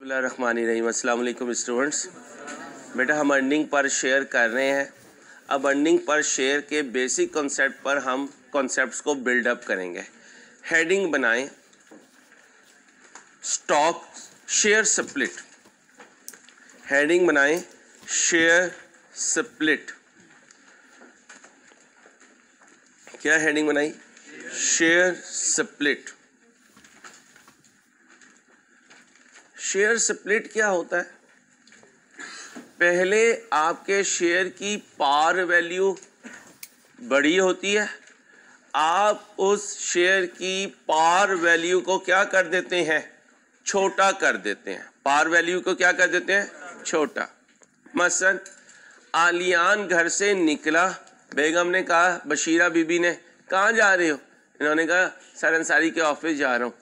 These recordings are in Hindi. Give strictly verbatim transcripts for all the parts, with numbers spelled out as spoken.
बिस्मिल्लाहिर्रहमानिर्रहीम। अस्सलाम वालेकुम स्टूडेंट्स। बेटा हम अर्निंग पर शेयर कर रहे हैं। अब अर्निंग पर शेयर के बेसिक कॉन्सेप्ट पर हम कॉन्सेप्ट्स को बिल्डअप करेंगे। हेडिंग बनाएं स्टॉक शेयर स्प्लिट। हेडिंग बनाएं शेयर स्प्लिट। क्या हेडिंग बनाई? Share split. शेयर स्प्लिट क्या होता है? पहले आपके शेयर की पार वैल्यू बड़ी होती है, आप उस शेयर की पार वैल्यू को क्या कर देते हैं? छोटा कर देते हैं। पार वैल्यू को क्या कर देते हैं? छोटा। मसलन आलियान घर से निकला, बेगम ने कहा, बशीरा बीबी ने, कहाँ जा रहे हो? इन्होंने कहा सर अंसारी के ऑफिस जा रहा हूँ।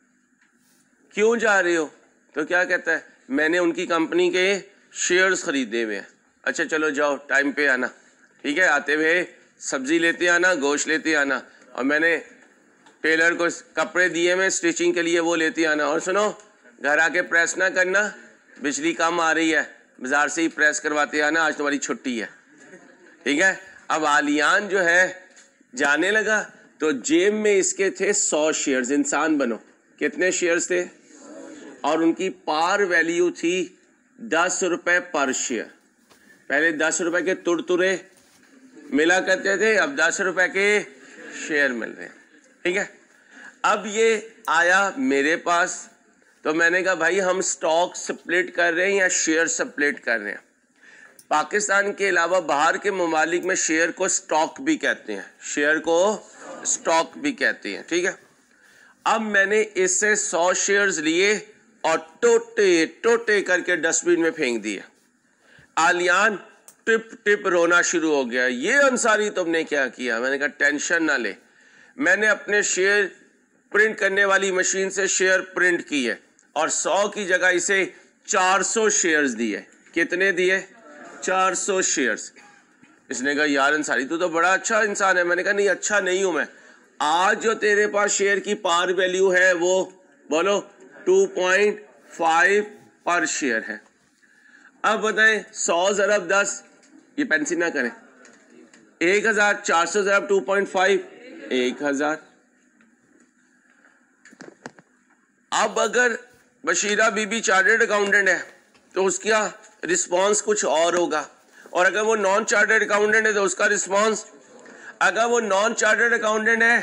क्यों जा रहे हो? तो क्या कहता है, मैंने उनकी कंपनी के शेयर्स खरीदे हुए हैं। अच्छा चलो जाओ, टाइम पे आना, ठीक है? आते हुए सब्जी लेते आना, गोश्त लेते आना, और मैंने टेलर को कपड़े दिए में स्टिचिंग के लिए, वो लेते आना। और सुनो, घर आके प्रेस ना करना, बिजली कम आ रही है, बाजार से ही प्रेस करवाते आना, आज तुम्हारी छुट्टी है, ठीक है? अब आलियान जो है जाने लगा, तो जेब में इसके थे सौ शेयर्स। इंसान बनो, कितने शेयर्स थे? और उनकी पार वैल्यू थी दस रुपए पर शेयर। पहले दस रुपए के तुरतुरे मिला करते थे, अब दस रुपए के शेयर मिल रहे हैं, ठीक है? अब ये आया मेरे पास, तो मैंने कहा भाई हम स्टॉक स्प्लिट कर रहे हैं या शेयर स्प्लिट कर रहे हैं? पाकिस्तान के अलावा बाहर के ममालिक में शेयर को स्टॉक भी कहते हैं, शेयर को स्टॉक भी कहते हैं, ठीक है? अब मैंने इससे सौ शेयर्स लिए और टोटे टोटे करके डस्टबिन में फेंक दिया। आलियान टिप टिप रोना शुरू हो गया, ये अंसारी तुमने क्या किया? मैंने कहा टेंशन ना ले, मैंने अपने शेयर प्रिंट करने वाली मशीन से शेयर प्रिंट किए और सौ की जगह इसे चार सौ शेयर्स दिए। कितने दिए? चार सौ शेयर्स। इसने कहा यार अंसारी तू तो बड़ा अच्छा इंसान है। मैंने कहा नहीं, अच्छा नहीं हूं मैं। आज जो तेरे पास शेयर की पार वैल्यू है वो बोलो टू पॉइंट फाइव पर शेयर है। अब बताएं सौ जरब दस, ये पेंसिल ना करें, एक हजार, चार सौ जरब टू पॉइंट फाइव, एक हजार। अब अगर बशीरा बीबी चार्टर्ड अकाउंटेंट है तो उसका रिस्पांस कुछ और होगा, और अगर वो नॉन चार्टर्ड अकाउंटेंट है तो उसका रिस्पांस, अगर वो नॉन चार्टर्ड अकाउंटेंट है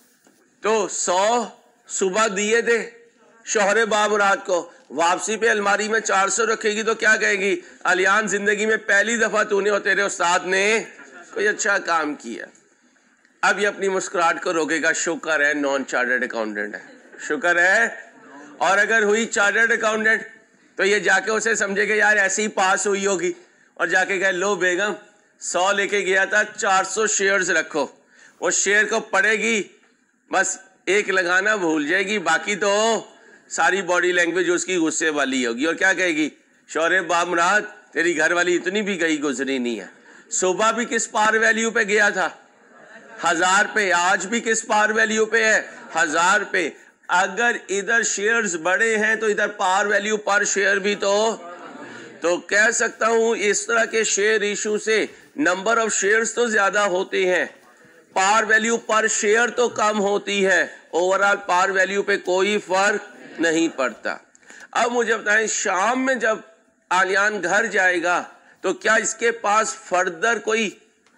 तो सौ सुबह दिए थे शोहरे बामुराद को, वापसी पे अलमारी में चार सौ रखेगी तो क्या कहेगी? अलियान जिंदगी में पहली दफा तूने और तेरे उस्ताद ने कोई अच्छा काम किया। अब ये अपनी मुस्कुराहट को रोकेगा, शुक्र है नॉन चार्टर्ड अकाउंटेंट है, शुक्र है। और अगर हुई चार्टर्ड अकाउंटेंट तो ये जाके उसे समझेगा यार ऐसे ही पास हुई होगी, और जाके कहे लो बेगम सौ लेके गया था, चार सौ शेयर्स रखो। वो शेयर को पढ़ेगी, बस एक लगाना भूल जाएगी, बाकी तो सारी बॉडी लैंग्वेज उसकी गुस्से वाली होगी, और क्या कहेगी? शौर्य बामराद तेरी घर वाली इतनी भी गई गुजरी नहीं है। सुबह भी किस पार वैल्यू पे गया था? हजार पे। आज भी किस पार वैल्यू पे है? हजार पे। अगर इधर शेयर्स बड़े हैं तो इधर पार वैल्यू पर शेयर भी तो तो कह सकता हूं इस तरह के शेयर इशू से नंबर ऑफ शेयर्स तो ज्यादा होते हैं, पार वैल्यू पर शेयर तो कम होती है, ओवरऑल पार वैल्यू पे कोई फर्क नहीं पड़ता। अब मुझे बताएं, शाम में जब आलियान घर जाएगा तो क्या इसके पास फर्दर कोई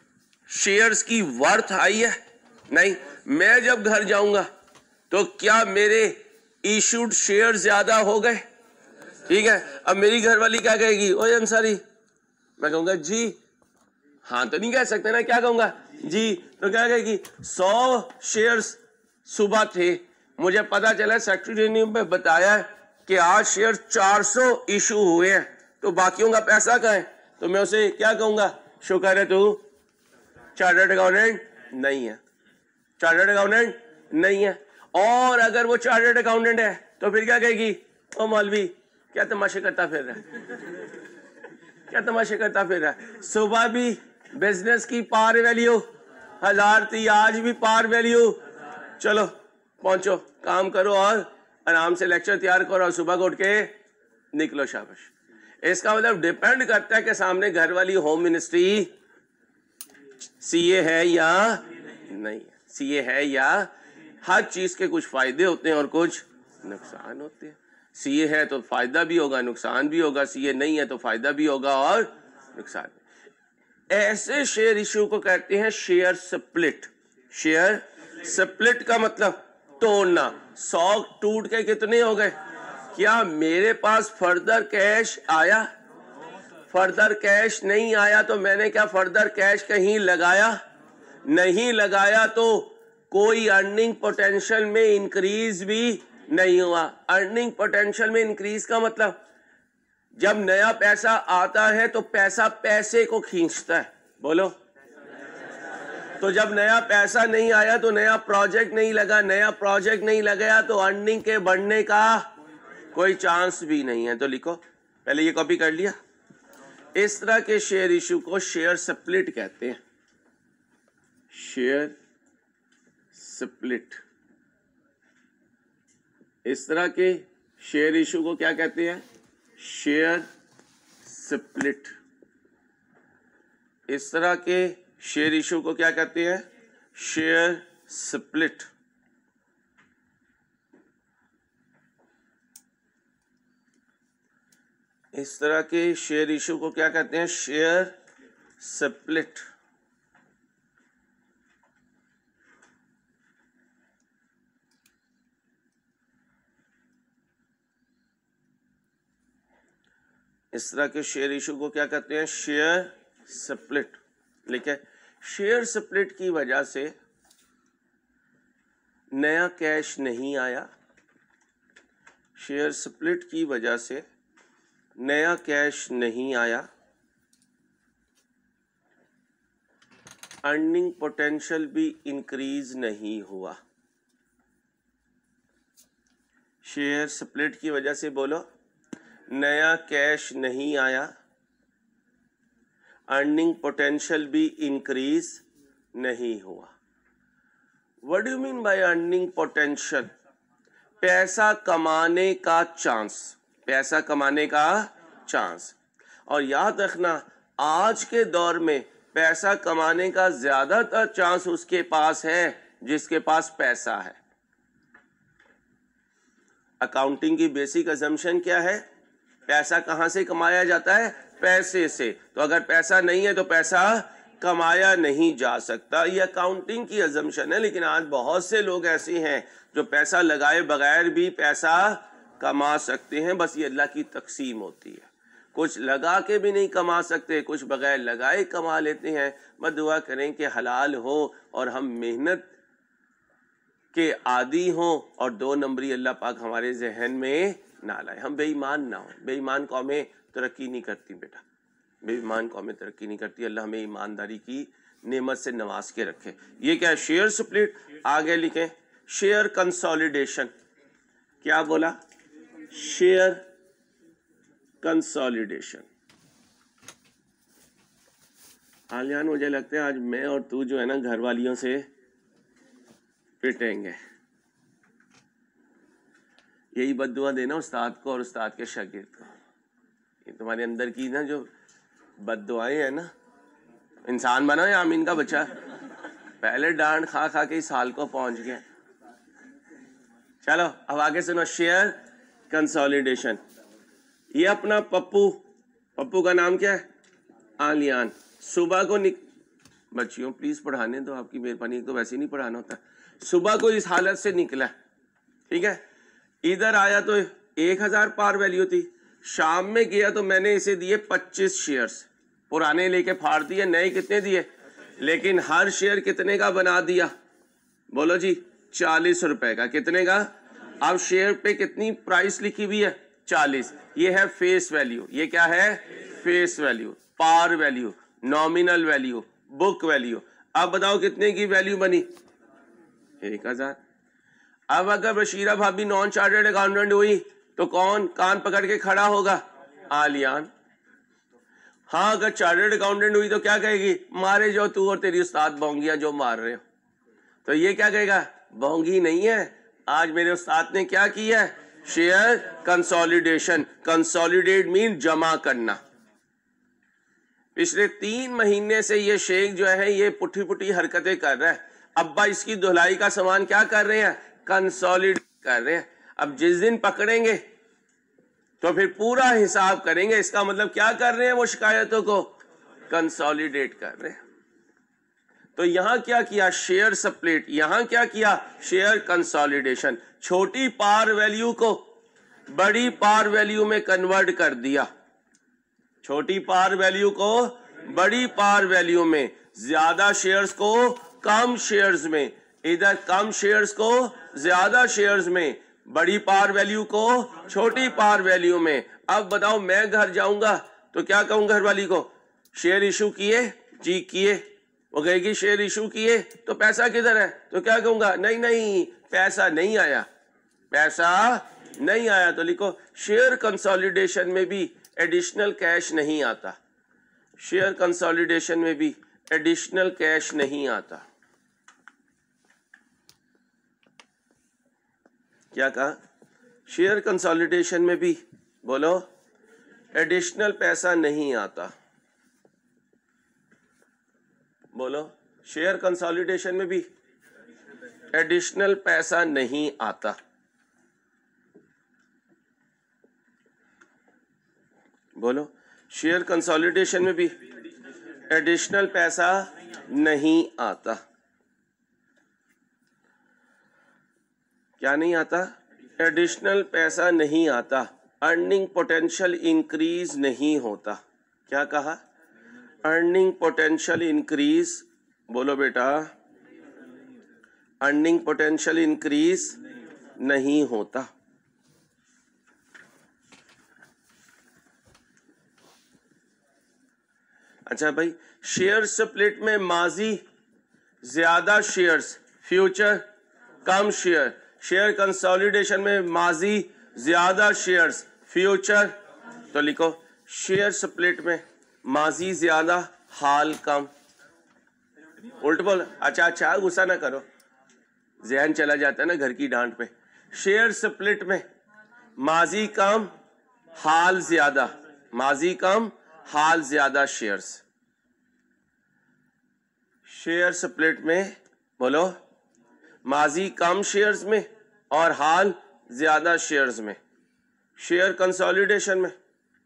शेयर्स की वर्थ आई है? नहीं। मैं जब घर जाऊंगा तो क्या मेरे इशूड शेयर ज्यादा हो गए? ठीक है। अब मेरी घरवाली क्या कहेगी? ओए अंसारी, मैं कहूंगा जी, हाँ तो नहीं कह सकते ना, क्या कहूंगा? जी। तो क्या कहेगी? सौ शेयर्स सुबह थे, मुझे पता चला सेक्रेटरी ने बताया कि आज शेयर चार सौ इशू हुए हैं, तो बाकियों का पैसा कहाँ है? तो मैं उसे क्या कहूंगा? शुक्र है तू चार्टर्ड अकाउंटेंट नहीं है, चार्टर्ड अकाउंटेंट नहीं है। और अगर वो चार्टर्ड अकाउंटेंट है तो फिर क्या कहेगी? ओ मौलवी क्या तमाशे करता फिर रहा है, क्या तमाशे करता फिर रहा है? सुबह भी बिजनेस की पार वैल्यू हजार थी, आज भी पार वैल्यू, चलो पहुंचो काम करो और आराम से लेक्चर तैयार करो और सुबह को उठ के निकलो शाबाश। इसका मतलब डिपेंड करता है कि सामने घर वाली होम मिनिस्ट्री सीए है या नहीं, सीए है या, हर चीज के कुछ फायदे होते हैं और कुछ नुकसान होते हैं। सीए है तो फायदा भी होगा नुकसान भी होगा, सीए नहीं है तो फायदा भी होगा और नुकसान भी। ऐसे शेयर इशू को कहते हैं शेयर स्प्लिट। शेयर स्प्लिट का मतलब तोड़ना। सौ टूट के कितने हो गए? क्या मेरे पास फर्दर कैश आया? फर्दर कैश नहीं आया तो मैंने क्या फर्दर कैश कहीं लगाया? नहीं लगाया तो कोई अर्निंग पोटेंशियल में इंक्रीज भी नहीं हुआ। अर्निंग पोटेंशियल में इंक्रीज का मतलब जब नया पैसा आता है तो पैसा पैसे को खींचता है, बोलो। तो जब नया पैसा नहीं आया तो नया प्रोजेक्ट नहीं लगा, नया प्रोजेक्ट नहीं लगाया तो अर्निंग के बढ़ने का कोई चांस भी नहीं है। तो लिखो, पहले ये कॉपी कर लिया। इस तरह के शेयर इशू को शेयर स्प्लिट कहते हैं। शेयर स्प्लिट, इस तरह के शेयर इशू को क्या कहते हैं? Share split. इस तरह के शेयर इशू को क्या कहते हैं? Share split. इस तरह के शेयर इशू को क्या कहते हैं? Share split. इस तरह के शेयर इशू को क्या कहते हैं? Share split. लिखे, शेयर स्प्लिट की वजह से नया कैश नहीं आया। शेयर स्प्लिट की वजह से नया कैश नहीं आया। अर्निंग पोटेंशियल भी इंक्रीज नहीं हुआ। शेयर स्प्लिट की वजह से बोलो, नया कैश नहीं आया, अर्निंग पोटेंशियल भी इंक्रीज नहीं हुआ। What do you mean by earning potential? पैसा कमाने का चांस, पैसा कमाने का चांस। और याद रखना, आज के दौर में पैसा कमाने का ज्यादातर चांस उसके पास है जिसके पास पैसा है। अकाउंटिंग की बेसिक अजम्पशन क्या है? पैसा कहां से कमाया जाता है? पैसे से। तो अगर पैसा नहीं है तो पैसा कमाया नहीं जा सकता। ये अकाउंटिंग की अजम्पशन है। लेकिन आज बहुत से लोग ऐसे हैं जो पैसा लगाए बगैर भी पैसा कमा सकते हैं। बस ये अल्लाह की तकसीम होती है। कुछ लगा के भी नहीं कमा सकते, कुछ बगैर लगाए कमा लेते हैं। मैं दुआ करें कि हलाल हो और हम मेहनत के आदी हों और दो नंबरी अल्लाह पाक हमारे जहन में ना लाए। हम बेईमान ना हो। बेईमान कौमें तरक्की नहीं करती बेटा, बेईमान कौमें तरक्की नहीं करती। अल्लाह हमें ईमानदारी की नेमत से नवाज के रखे। ये क्या है? Share split. आगे लिखें, शेयर कंसोलिडेशन। क्या बोला? Share consolidation. आलियान, मुझे लगता है आज मैं और तू जो है ना घर वालियों से पिटेंगे। यही बद्दुआ देना उस्ताद को और उस्ताद के शागिर्द को। ये तुम्हारे अंदर की ना जो बद्दुआएं हैं ना, इंसान बना या आमीन का बच्चा, पहले डांट खा खा के इस हाल को पहुंच गया। चलो अब आगे सुनो, शेयर कंसोलिडेशन। ये अपना पप्पू, पप्पू का नाम क्या है? आलियान। सुबह को निक बच्चियों प्लीज पढ़ाने दो, आपकी मेहरबानी, तो वैसे नहीं पढ़ाना होता। सुबह को इस हालत से निकला, ठीक है, इधर आया तो एक हजार पार वैल्यू थी। शाम में गया तो मैंने इसे दिए पच्चीस शेयर्स, पुराने लेके फाड़ दिए, नए कितने दिए? लेकिन हर शेयर कितने का बना दिया? बोलो जी, चालीस रुपए का। कितने का? अब शेयर पे कितनी प्राइस लिखी हुई है? चालीस। ये है फेस वैल्यू। ये क्या है? Face value, par value, nominal value, book value. अब बताओ कितने की वैल्यू बनी? एक हजार। अब अगर बशीरा भाभी नॉन चार्टर्ड अकाउंटेंट हुई तो कौन कान पकड़ के खड़ा होगा? आलियान। हाँ, अगर चार्टर्ड अकाउंटेंट हुई तो क्या कहेगी? मारे जो तू और तेरी उस्ताद बोंगिया जो मार रहे हो। तो ये क्या कहेगा? बोंगी नहीं है, आज मेरे उस्ताद ने क्या किया है? Share consolidation. कंसोलिडेट मीन जमा करना। पिछले तीन महीने से ये शेख जो है ये पुठी पुठी हरकतें कर रहा है। अब्बा इसकी धुलाई का सामान क्या कर रहे हैं? कंसोलिडेट कर रहे हैं। अब जिस दिन पकड़ेंगे तो फिर पूरा हिसाब करेंगे। इसका मतलब क्या कर रहे हैं? वो शिकायतों को कंसोलिडेट कर रहे हैं। तो यहां क्या किया? Share split. यहां क्या किया? Share consolidation. छोटी पार वैल्यू को बड़ी पार वैल्यू में कन्वर्ट कर दिया। छोटी पार वैल्यू को बड़ी पार वैल्यू में, ज्यादा शेयर्स को कम शेयर्स में, इधर कम शेयर्स को ज्यादा शेयर्स में, बड़ी पार वैल्यू को छोटी पार वैल्यू में। अब बताओ मैं घर जाऊंगा तो क्या कहूंगा घर वाली को? शेयर इशू किए? जी किए। वो कहेगी शेयर इशू किए तो पैसा किधर है? तो क्या कहूंगा? नहीं नहीं पैसा नहीं आया, पैसा नहीं आया। तो लिखो शेयर कंसोलिडेशन में भी एडिशनल कैश नहीं आता। शेयर कंसोलिडेशन में भी एडिशनल कैश नहीं आता। क्या कहा? शेयर कंसोलिडेशन में भी बोलो एडिशनल पैसा नहीं आता। बोलो शेयर कंसोलिडेशन में भी एडिशनल पैसा नहीं आता। बोलो शेयर कंसोलिडेशन में भी एडिशनल पैसा नहीं आता। क्या नहीं आता? एडिशनल पैसा नहीं आता। अर्निंग पोटेंशियल इंक्रीज नहीं होता। क्या कहा? Earning potential increase. बोलो बेटा अर्निंग पोटेंशियल इंक्रीज नहीं होता। अच्छा भाई, शेयर स्प्लिट में माजी ज्यादा शेयर्स, फ्यूचर कम शेयर। शेयर कंसोलिडेशन में माजी ज्यादा शेयर्स, फ्यूचर। तो लिखो शेयर स्प्लिट में माजी ज्यादा, हाल कम। उल्ट बोल। अच्छा अच्छा गुस्सा ना करो, जहन चला जाता है ना घर की डांट पे। शेयर स्प्लिट में माजी कम, हाल ज्यादा। माजी कम, हाल ज्यादा शेयर्स। शेयर स्प्लिट में बोलो माजी कम शेयर्स में और हाल ज्यादा शेयर्स में। शेयर कंसोलिडेशन में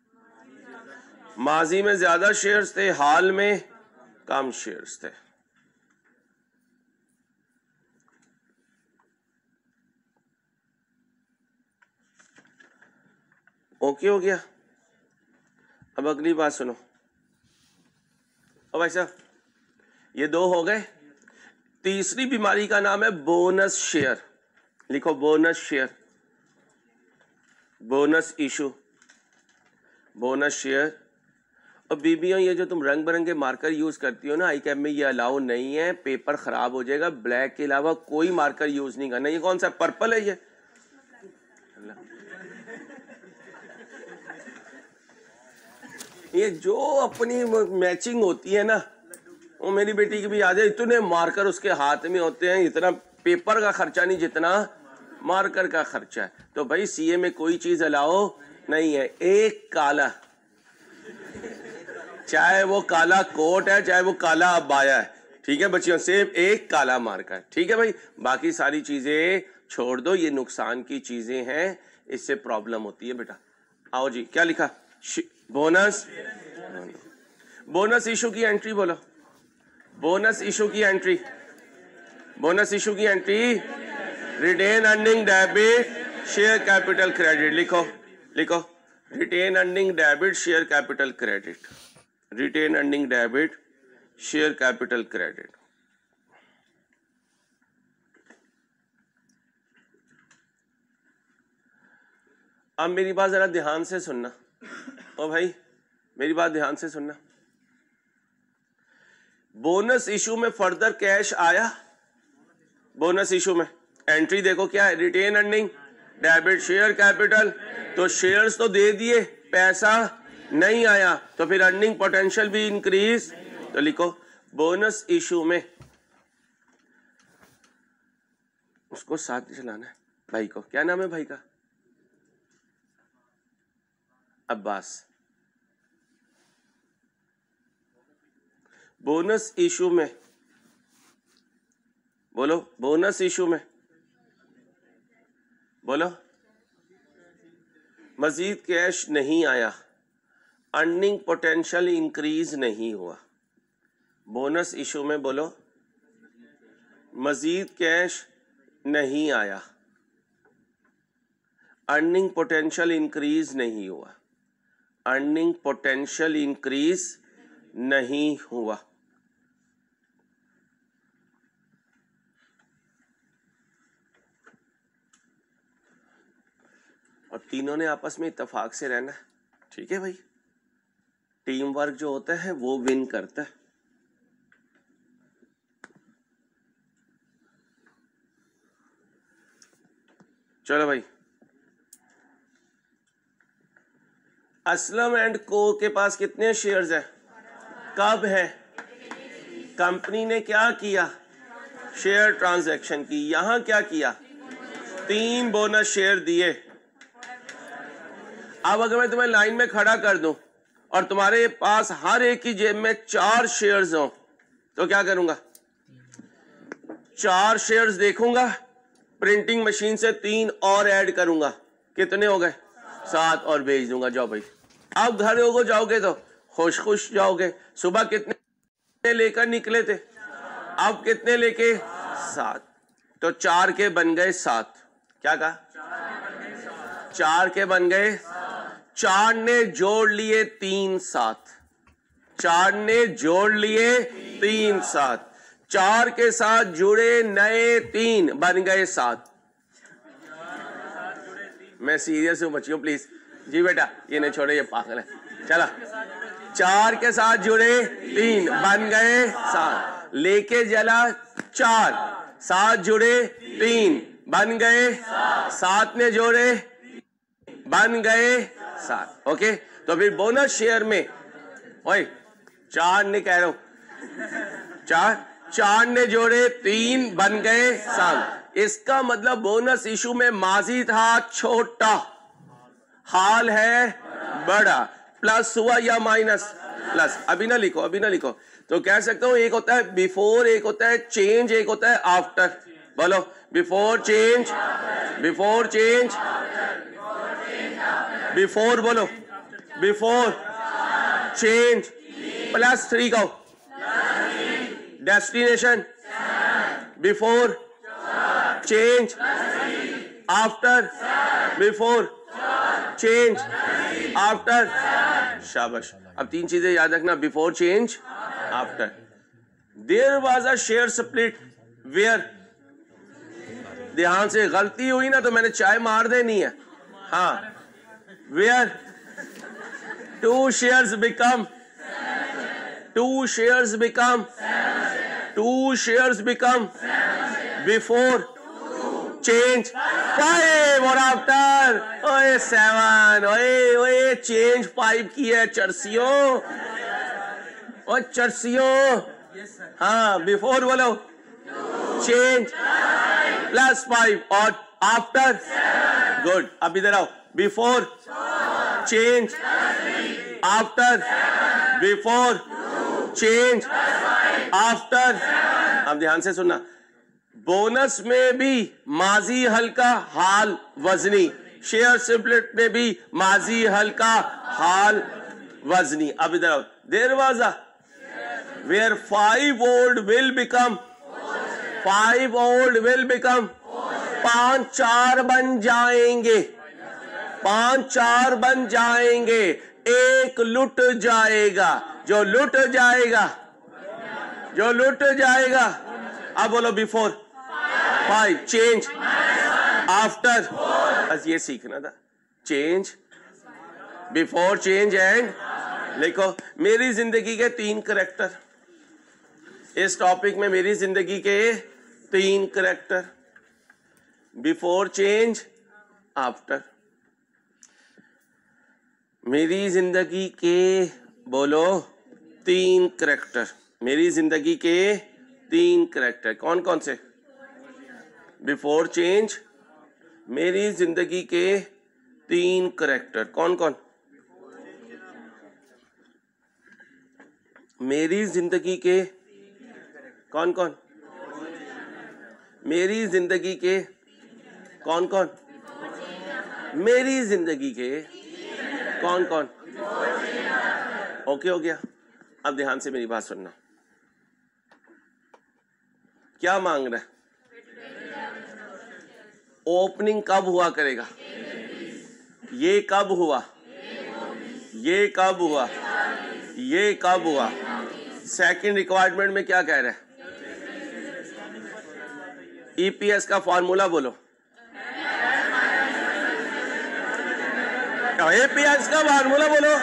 माजी में ज्यादा शेयर्स थे, हाल में कम शेयर्स थे। ओके हो गया? अब अगली बात सुनो। अब भाई साहब ये दो हो गए। तीसरी बीमारी का नाम है बोनस शेयर। लिखो bonus share, bonus issue, bonus share. और बीबियों ये जो तुम रंग बिरंगे मार्कर यूज करती हो ना आई कैप में, ये अलाउ नहीं है, पेपर खराब हो जाएगा। ब्लैक के अलावा कोई मार्कर यूज नहीं करना। ये कौन सा? पर्पल है ये। ये जो अपनी मैचिंग होती है ना, वो मेरी बेटी की भी याद है। इतने मार्कर उसके हाथ में होते हैं, इतना पेपर का खर्चा नहीं जितना मार्कर का खर्चा है। तो भाई सीए में कोई चीज अलाओ नहीं है। एक काला, चाहे वो काला कोट है चाहे वो काला अबाया है, ठीक है बच्चियों, सिर्फ एक काला मार्कर, ठीक है भाई। बाकी सारी चीजें छोड़ दो, ये नुकसान की चीजें हैं, इससे प्रॉब्लम होती है बेटा। आओ जी, क्या लिखा? बोनस, बोनस इशू की एंट्री बोलो। बोनस इशू की एंट्री, बोनस इशू की entry retain earning debit share capital credit. लिखो लिखो retain earning debit share capital credit, retain earning debit share capital credit. अब मेरी बात जरा ध्यान से सुनना। ओ भाई मेरी बात ध्यान से सुनना। बोनस इशू में फर्दर कैश आया। बोनस इशू में एंट्री देखो क्या है? Retain earning debit share capital. तो शेयर्स तो दे दिए, पैसा नहीं आया, तो फिर अर्निंग पोटेंशियल भी इंक्रीज। तो लिखो बोनस इशू में, उसको साथ चलाना है भाई को। क्या नाम है भाई का? अब्बास। बोनस इशू में बोलो, बोनस इशू में बोलो, मजीद कैश नहीं आया, अर्निंग पोटेंशियल इंक्रीज नहीं हुआ। बोनस इशू में बोलो, मजीद कैश नहीं आया, अर्निंग पोटेंशियल इंक्रीज नहीं हुआ, अर्निंग पोटेंशियल इंक्रीज नहीं हुआ। और तीनों ने आपस में इत्तेफाक से रहना, ठीक है भाई। टीम वर्क जो होता है वो विन करता है। चलो भाई, असलम एंड को के पास कितने शेयर्स हैं? कब है? कंपनी ने क्या किया? शेयर ट्रांजैक्शन की। यहां क्या किया? तीन बोनस शेयर दिए। अब अगर मैं तुम्हें लाइन में खड़ा कर दूं और तुम्हारे पास हर एक की जेब में चार शेयर्स हो तो क्या करूंगा? चार शेयर्स देखूंगा, प्रिंटिंग मशीन से तीन और ऐड करूंगा, कितने हो गए? सात, और भेज दूंगा। जाओ भाई। अब घर को जाओगे तो खुश खुश जाओगे। सुबह कितने लेकर निकले थे? अब कितने लेके? सात। तो चार के बन गए सात। क्या कहा? चार के बन गए। चार ने जोड़ लिए तीन सात, चार ने जोड़ लिए तीन सात, चार के साथ जुड़े नए तीन बन गए सात। मैं सीरियस हूं बच्चियों, प्लीज जी बेटा, ये नहीं छोड़े, ये पागल है। चला, चार के साथ जुड़े तीन बन गए सात, लेके जला चार, सात जुड़े तीन बन गए सात, ने जोड़े बन गए सात। ओके, तो फिर बोनस शेयर में ओए चार ने कह रहा हूं, चार चार ने जोड़े तीन बन गए सात। इसका मतलब बोनस इशू में माजी था छोटा, हाल है बड़ा। प्लस हुआ या माइनस? प्लस। अभी ना लिखो, अभी ना लिखो। तो कह सकता हूं एक होता है बिफोर, एक होता है चेंज, एक होता है आफ्टर। बोलो, before change, before change, before बोलो, बिफोर चेंज प्लस थ्री का destination, before change, after, before change, after. शाबाश। अब तीन चीजें याद रखना, before change, after. There was a share split where, ध्यान से, गलती हुई ना तो मैंने चाय मार देनी है। हाँ, where two shares become two shares become two shares become before change five और after ओए seven, ओए ओए change five की है चर्सियों, और चर्सियों। हाँ, before बोलो, change plus five और after गुड। अब इधर आओ, before change, after, before change, after. अब ध्यान से सुनना, बोनस में भी माजी हल्का हाल वजनी, शेयर स्प्लिट में भी माजी हल्का हाल वजनी। अब इधर आओ, there was a where five old will become, five old will become, पांच चार बन जाएंगे, पांच चार बन जाएंगे, एक लुट जाएगा, जो लुट जाएगा, जो लुट जाएगा। अब बोलो, बिफोर फाइव चेंज, आफ्टर, बस ये सीखना था, चेंज, बिफोर चेंज एंड। लिखो, मेरी जिंदगी के तीन करैक्टर, इस टॉपिक में मेरी जिंदगी के तीन करैक्टर, बिफोर चेंज, आफ्टर। मेरी जिंदगी के बोलो तीन करैक्टर, मेरी जिंदगी के तीन करैक्टर कौन कौन से? बिफोर चेंज, मेरी जिंदगी के तीन करैक्टर कौन कौन? मेरी जिंदगी के कौन कौन, मेरी जिंदगी के कौन कौन, मेरी जिंदगी के कौन कौन। ओके हो गया। अब ध्यान से मेरी बात सुनना। क्या मांग रहा है? ओपनिंग कब हुआ करेगा? ये कब हुआ, ये कब हुआ, ये कब हुआ। सेकंड रिक्वायरमेंट में क्या कह रहा है? ईपीएस का फॉर्मूला बोलो। ईपीएस का फॉर्मूला बोलो।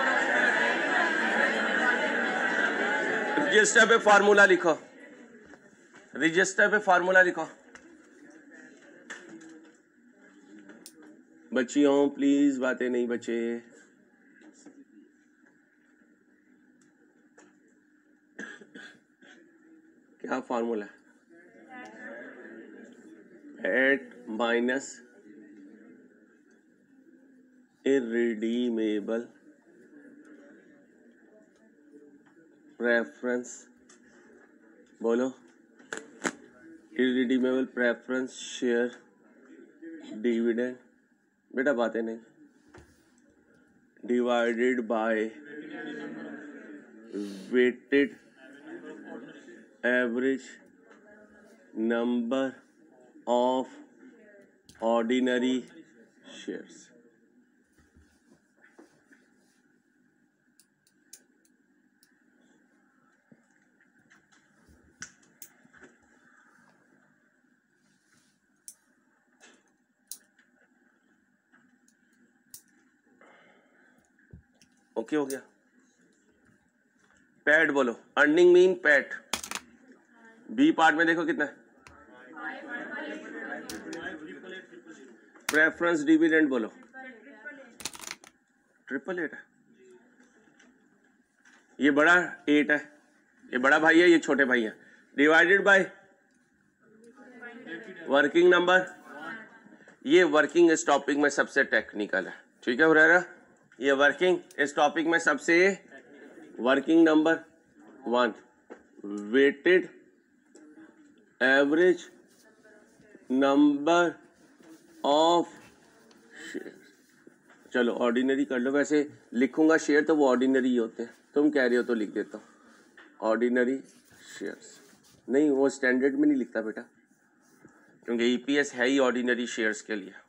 रजिस्टर पे फॉर्मूला लिखो, रजिस्टर पे फॉर्मूला लिखो। बच्चियों प्लीज बातें नहीं बचे। क्या फॉर्मूला है? एट माइनस इररिडीमेबल प्रेफरेंस, बोलो। इररिडीमेबल प्रेफरेंस शेयर डिविडेंड, बेटा बातें नहीं, divided by weighted average number of ordinary shares. Okay हो गया। पैट बोलो, earning mean PAT. B part में देखो कितना है, प्रेफरेंस डिविडेंड बोलो, ट्रिपल एट है। ये बड़ा एट है, ये बड़ा भाई है, ये छोटे भाई है। डिवाइडेड बाय वर्किंग नंबर, ये वर्किंग इस टॉपिक में सबसे टेक्निकल है, ठीक है हुरैरा। ये वर्किंग इस टॉपिक में सबसे working number one, weighted average number of share. चलो ऑर्डिनरी कर लो, वैसे लिखूंगा शेयर तो वो ऑर्डिनरी ही होते हैं, तुम कह रहे हो तो लिख देता हूँ ऑर्डिनरी शेयर्स। नहीं वो स्टैंडर्ड में नहीं लिखता बेटा, क्योंकि ईपीएस है ही ऑर्डिनरी शेयर्स के लिए।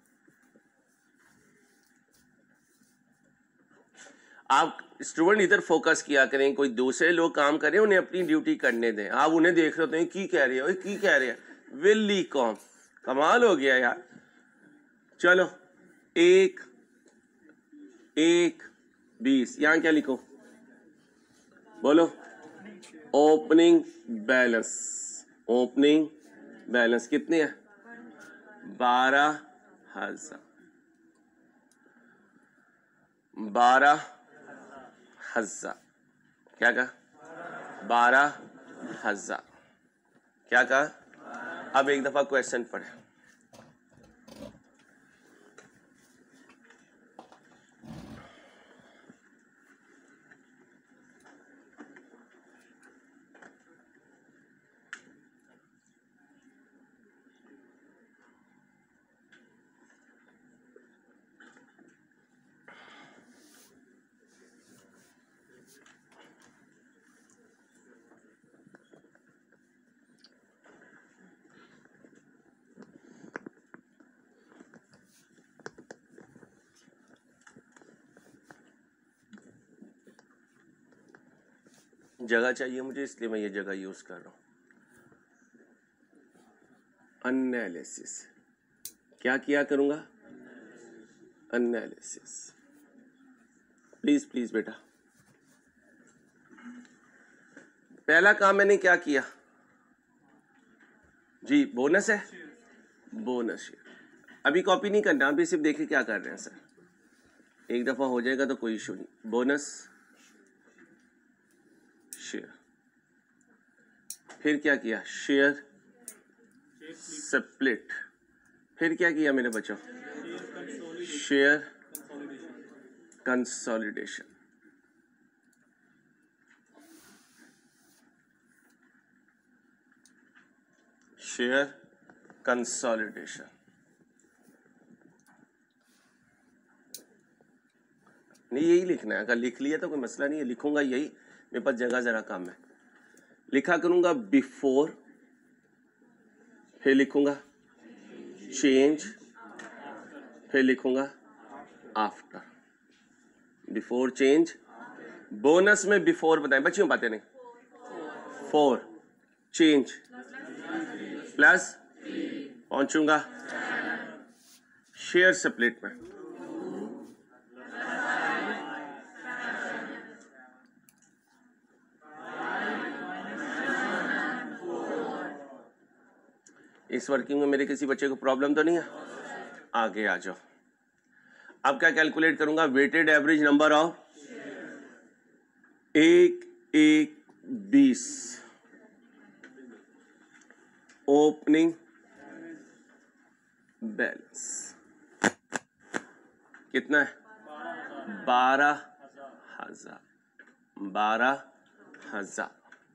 आप स्टूडेंट इधर फोकस किया करें, कोई दूसरे लोग काम करें उन्हें अपनी ड्यूटी करने दें। आप उन्हें देख रहे होते हैं की कह रहे हो, की कह रहे हैं, विल्ली कॉम, कमाल हो गया यार। चलो एक एक बीस, यहां क्या लिखो बोलो, ओपनिंग बैलेंस। ओपनिंग बैलेंस कितने है? बारह हजार, बारह हजार। क्या कहा? बारह हजार। क्या कहा? अब एक दफा क्वेश्चन पढ़े। जगह चाहिए मुझे, इसलिए मैं ये जगह यूज कर रहा हूं। एनालिसिस क्या किया करूंगा? एनालिसिस। प्लीज प्लीज बेटा, पहला काम मैंने क्या किया जी? बोनस है, बोनस शेयर। अभी कॉपी नहीं करना, अभी सिर्फ देखे क्या कर रहे हैं सर। एक दफा हो जाएगा तो कोई इशू नहीं। बोनस शेयर, फिर क्या किया? शेयर स्प्लिट, फिर क्या किया मेरे बच्चों? Share consolidation. Share consolidation. नहीं यही लिखना है, अगर लिख लिया तो कोई मसला नहीं है, लिखूंगा यही, मेरे पास जगह जरा कम है। लिखा करूंगा बिफोर, फिर लिखूंगा चेंज, फिर लिखूंगा आफ्टर। बिफोर चेंज, बोनस में बिफोर बताएं बच्चियों, बातें नहीं, फोर चेंज प्लस पहुंचूंगा शेयर स्प्लिट में, इस वर्किंग में मेरे किसी बच्चे को प्रॉब्लम तो नहीं है? आगे आ जाओ। अब क्या कैलकुलेट करूंगा? वेटेड एवरेज नंबर ऑफ एक एक बीस, ओपनिंग बैलेंस कितना है? बारह हजार, बारह हजार।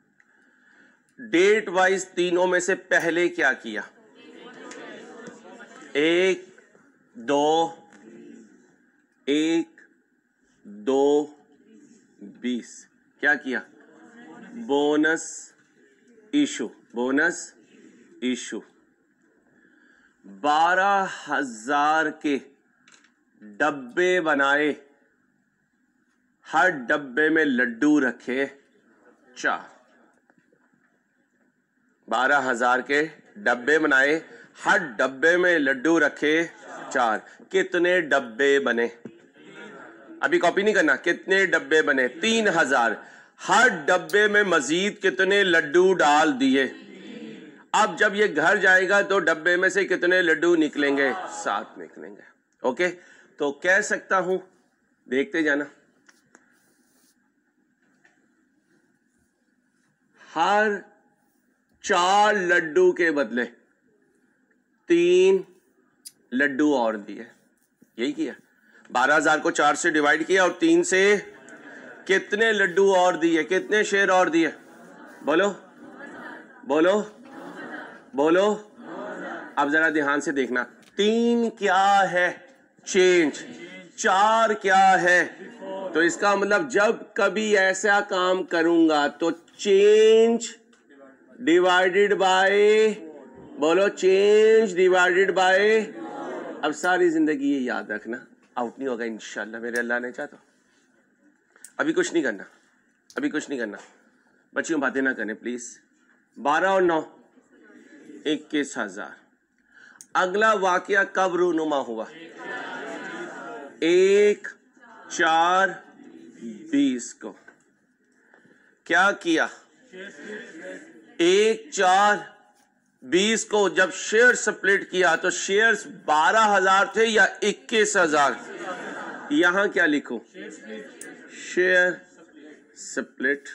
डेट वाइज तीनों में से पहले क्या किया? एक दो एक दो बीस, क्या किया? Bonus issue, bonus issue. बारह हजार के डब्बे बनाए, हर डब्बे में लड्डू रखे चार। बारह हजार के डब्बे बनाए, हर डब्बे में लड्डू रखे चार। कितने डब्बे बने? अभी कॉपी नहीं करना। कितने डब्बे बने? तीन हजार। हर डब्बे में मजीद कितने लड्डू डाल दिए? अब जब ये घर जाएगा तो डब्बे में से कितने लड्डू निकलेंगे? सात निकलेंगे। ओके, तो कह सकता हूं, देखते जाना, हर चार लड्डू के बदले तीन लड्डू और दिए। यही किया, बारह हजार को चार से डिवाइड किया और तीन से कितने लड्डू और दिए? कितने शेयर और दिए? बोलो बोलो बोलो। अब जरा ध्यान से देखना, तीन क्या है? चेंज। चार क्या है? तो इसका मतलब जब कभी ऐसा काम करूंगा तो चेंज डिवाइडेड बाय, बोलो चेंज डिवाइडेड बाय। अब सारी जिंदगी ये याद रखना, आउट नहीं होगा इंशाल्लाह, मेरे अल्लाह ने चाहा तो। अभी कुछ नहीं करना, अभी कुछ नहीं करना, बच्चियों बातें ना करें प्लीज। बारह और नौ इक्कीस हजार। अगला वाकया कब रूनुमा हुआ? एक चार बीस को। क्या किया? एक चार बीस को जब शेयर स्प्लिट किया तो शेयर्स बारह हजार थे या इक्कीस हजार? यहां क्या लिखूं? Share split.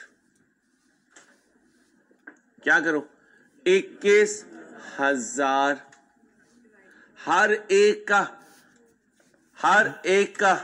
क्या करूं? इक्कीस हजार। हर एक का हर एक का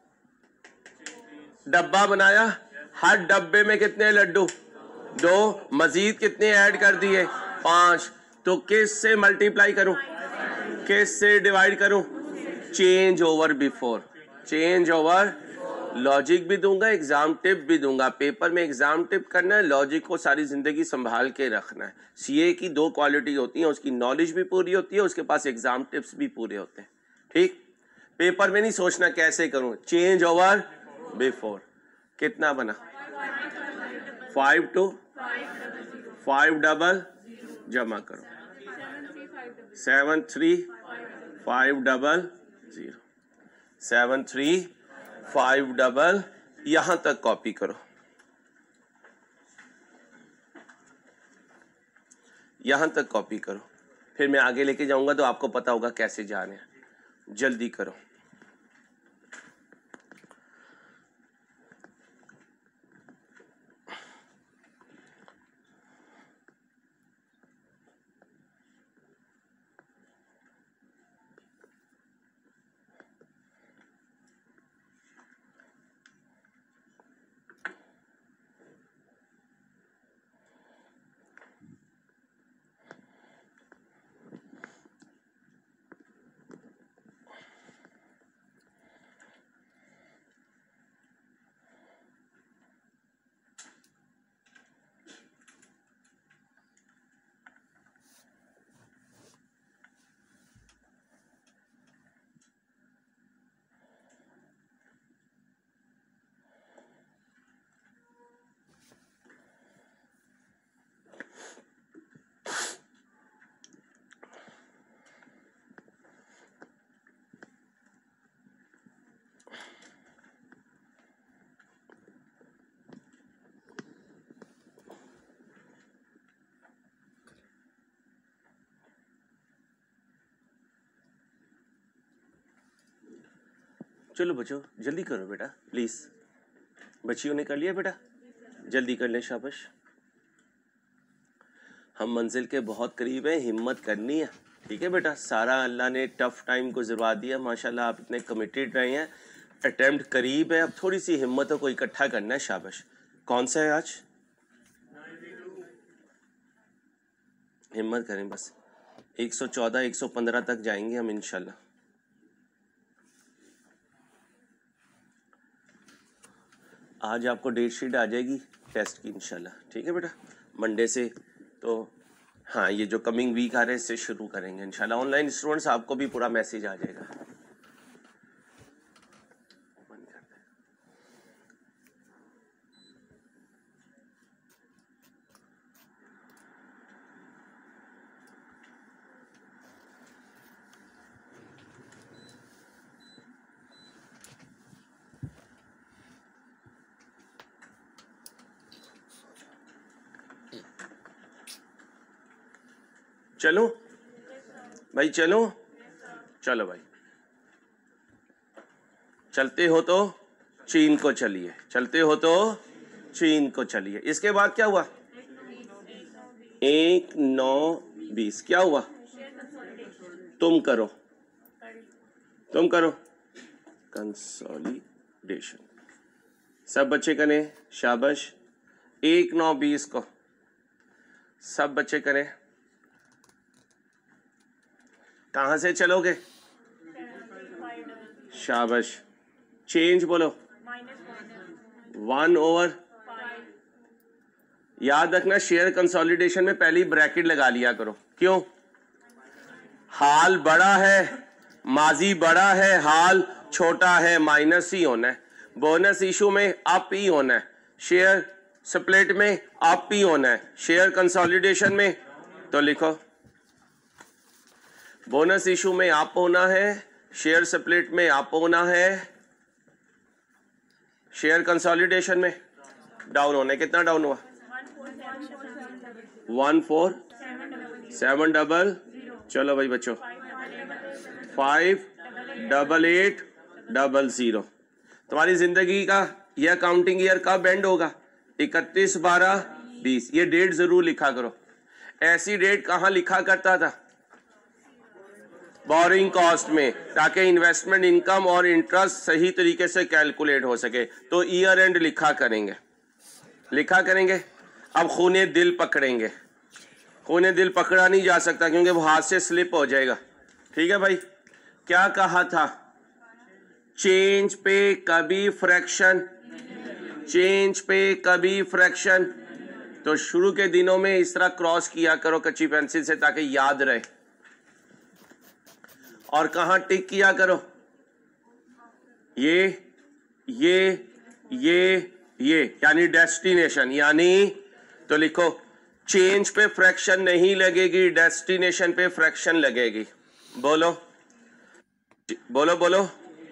डब्बा बनाया, हर डब्बे में कितने लड्डू? दो। मजीद कितने ऐड कर दिए? पांच। तो किस से मल्टीप्लाई करूं? किस से डिवाइड करूं? Change over before. Change over. Logic भी दूंगा, एग्जाम टिप भी दूंगा। पेपर में एग्जाम टिप करना है, लॉजिक को सारी जिंदगी संभाल के रखना है। सीए की दो क्वालिटी होती है, उसकी नॉलेज भी पूरी होती है, उसके पास एग्जाम टिप्स भी पूरे होते हैं। ठीक, पेपर में नहीं सोचना कैसे करूं। Change over before. कितना बना? फाइव टू फाइव डबल, जमा करो, seven three five double zero, seven three five double, यहां तक कॉपी करो, यहां तक कॉपी करो। फिर मैं आगे लेके जाऊंगा तो आपको पता होगा कैसे जाने। जल्दी करो। चलो बच्चों जल्दी करो बेटा प्लीज। बच्चियों ने कर लिया बेटा, जल्दी कर ले, शाबाश। हम मंजिल के बहुत करीब हैं, हिम्मत करनी है, ठीक है बेटा। सारा अल्लाह ने टफ टाइम को जुर्वा दिया, माशाल्लाह आप इतने कमिटेड रहे हैं, अटेम्प्ट करीब है, अब थोड़ी सी हिम्मतों को इकट्ठा करना है, शाबाश। कौन सा है आज? हिम्मत करें बस, एक सौ चौदह एक सौ पंद्रह तक जाएंगे हम इंशाल्लाह। आज आपको डेट शीट आ जाएगी टेस्ट की इंशाल्लाह, ठीक है बेटा। मंडे से तो हाँ, ये जो कमिंग वीक आ रहे हैं इससे शुरू करेंगे इंशाल्लाह। ऑनलाइन स्टूडेंट्स आपको भी पूरा मैसेज आ जाएगा। चलो भाई, चलो चलो भाई, चलते हो तो चीन को चलिए, चलते हो तो चीन को चलिए। इसके बाद क्या हुआ? एक नौ बीस क्या हुआ? तुम करो, तुम करो कंसोलिडेशन। सब बच्चे करें, शाबाश। एक नौ बीस को सब बच्चे करें। कहां से चलोगे? शाबाश। चेंज बोलो, वन ओवर। याद रखना शेयर कंसोलिडेशन में पहली ब्रैकेट लगा लिया करो। क्यों? हाल बड़ा है, माजी बड़ा है, हाल छोटा है, माइनस ही होना है। बोनस इशू में अप ही होना है, शेयर स्प्लिट में अप ही होना है, शेयर कंसोलिडेशन में तो लिखो बोनस इशू में अप होना है, शेयर स्प्लिट में अप होना है, शेयर कंसोलिडेशन में डाउन होना है। कितना डाउन हुआ? वन फोर सेवन डबल, चलो भाई बच्चों, five double eight double zero. तुम्हारी जिंदगी का यह अकाउंटिंग ईयर कब एंड होगा? इकतीस बारह बीस। ये डेट जरूर लिखा करो। ऐसी डेट कहां लिखा करता था? बोरिंग कॉस्ट में, ताकि इन्वेस्टमेंट इनकम और इंटरेस्ट सही तरीके से कैलकुलेट हो सके। तो ईयर एंड लिखा करेंगे, लिखा करेंगे। अब खूने दिल पकड़ेंगे। खूने दिल पकड़ा नहीं जा सकता क्योंकि वो हाथ से स्लिप हो जाएगा, ठीक है भाई। क्या कहा था? चेंज पे कभी फ्रैक्शन, चेंज पे कभी फ्रैक्शन। तो शुरू के दिनों में इस तरह क्रॉस किया करो कच्ची पेंसिल से ताकि याद रहे। और कहां टिक किया करो? ये ये ये ये यानी डेस्टिनेशन, यानी तो लिखो चेंज पे फ्रैक्शन नहीं लगेगी, डेस्टिनेशन पे फ्रैक्शन लगेगी। बोलो बोलो बोलो,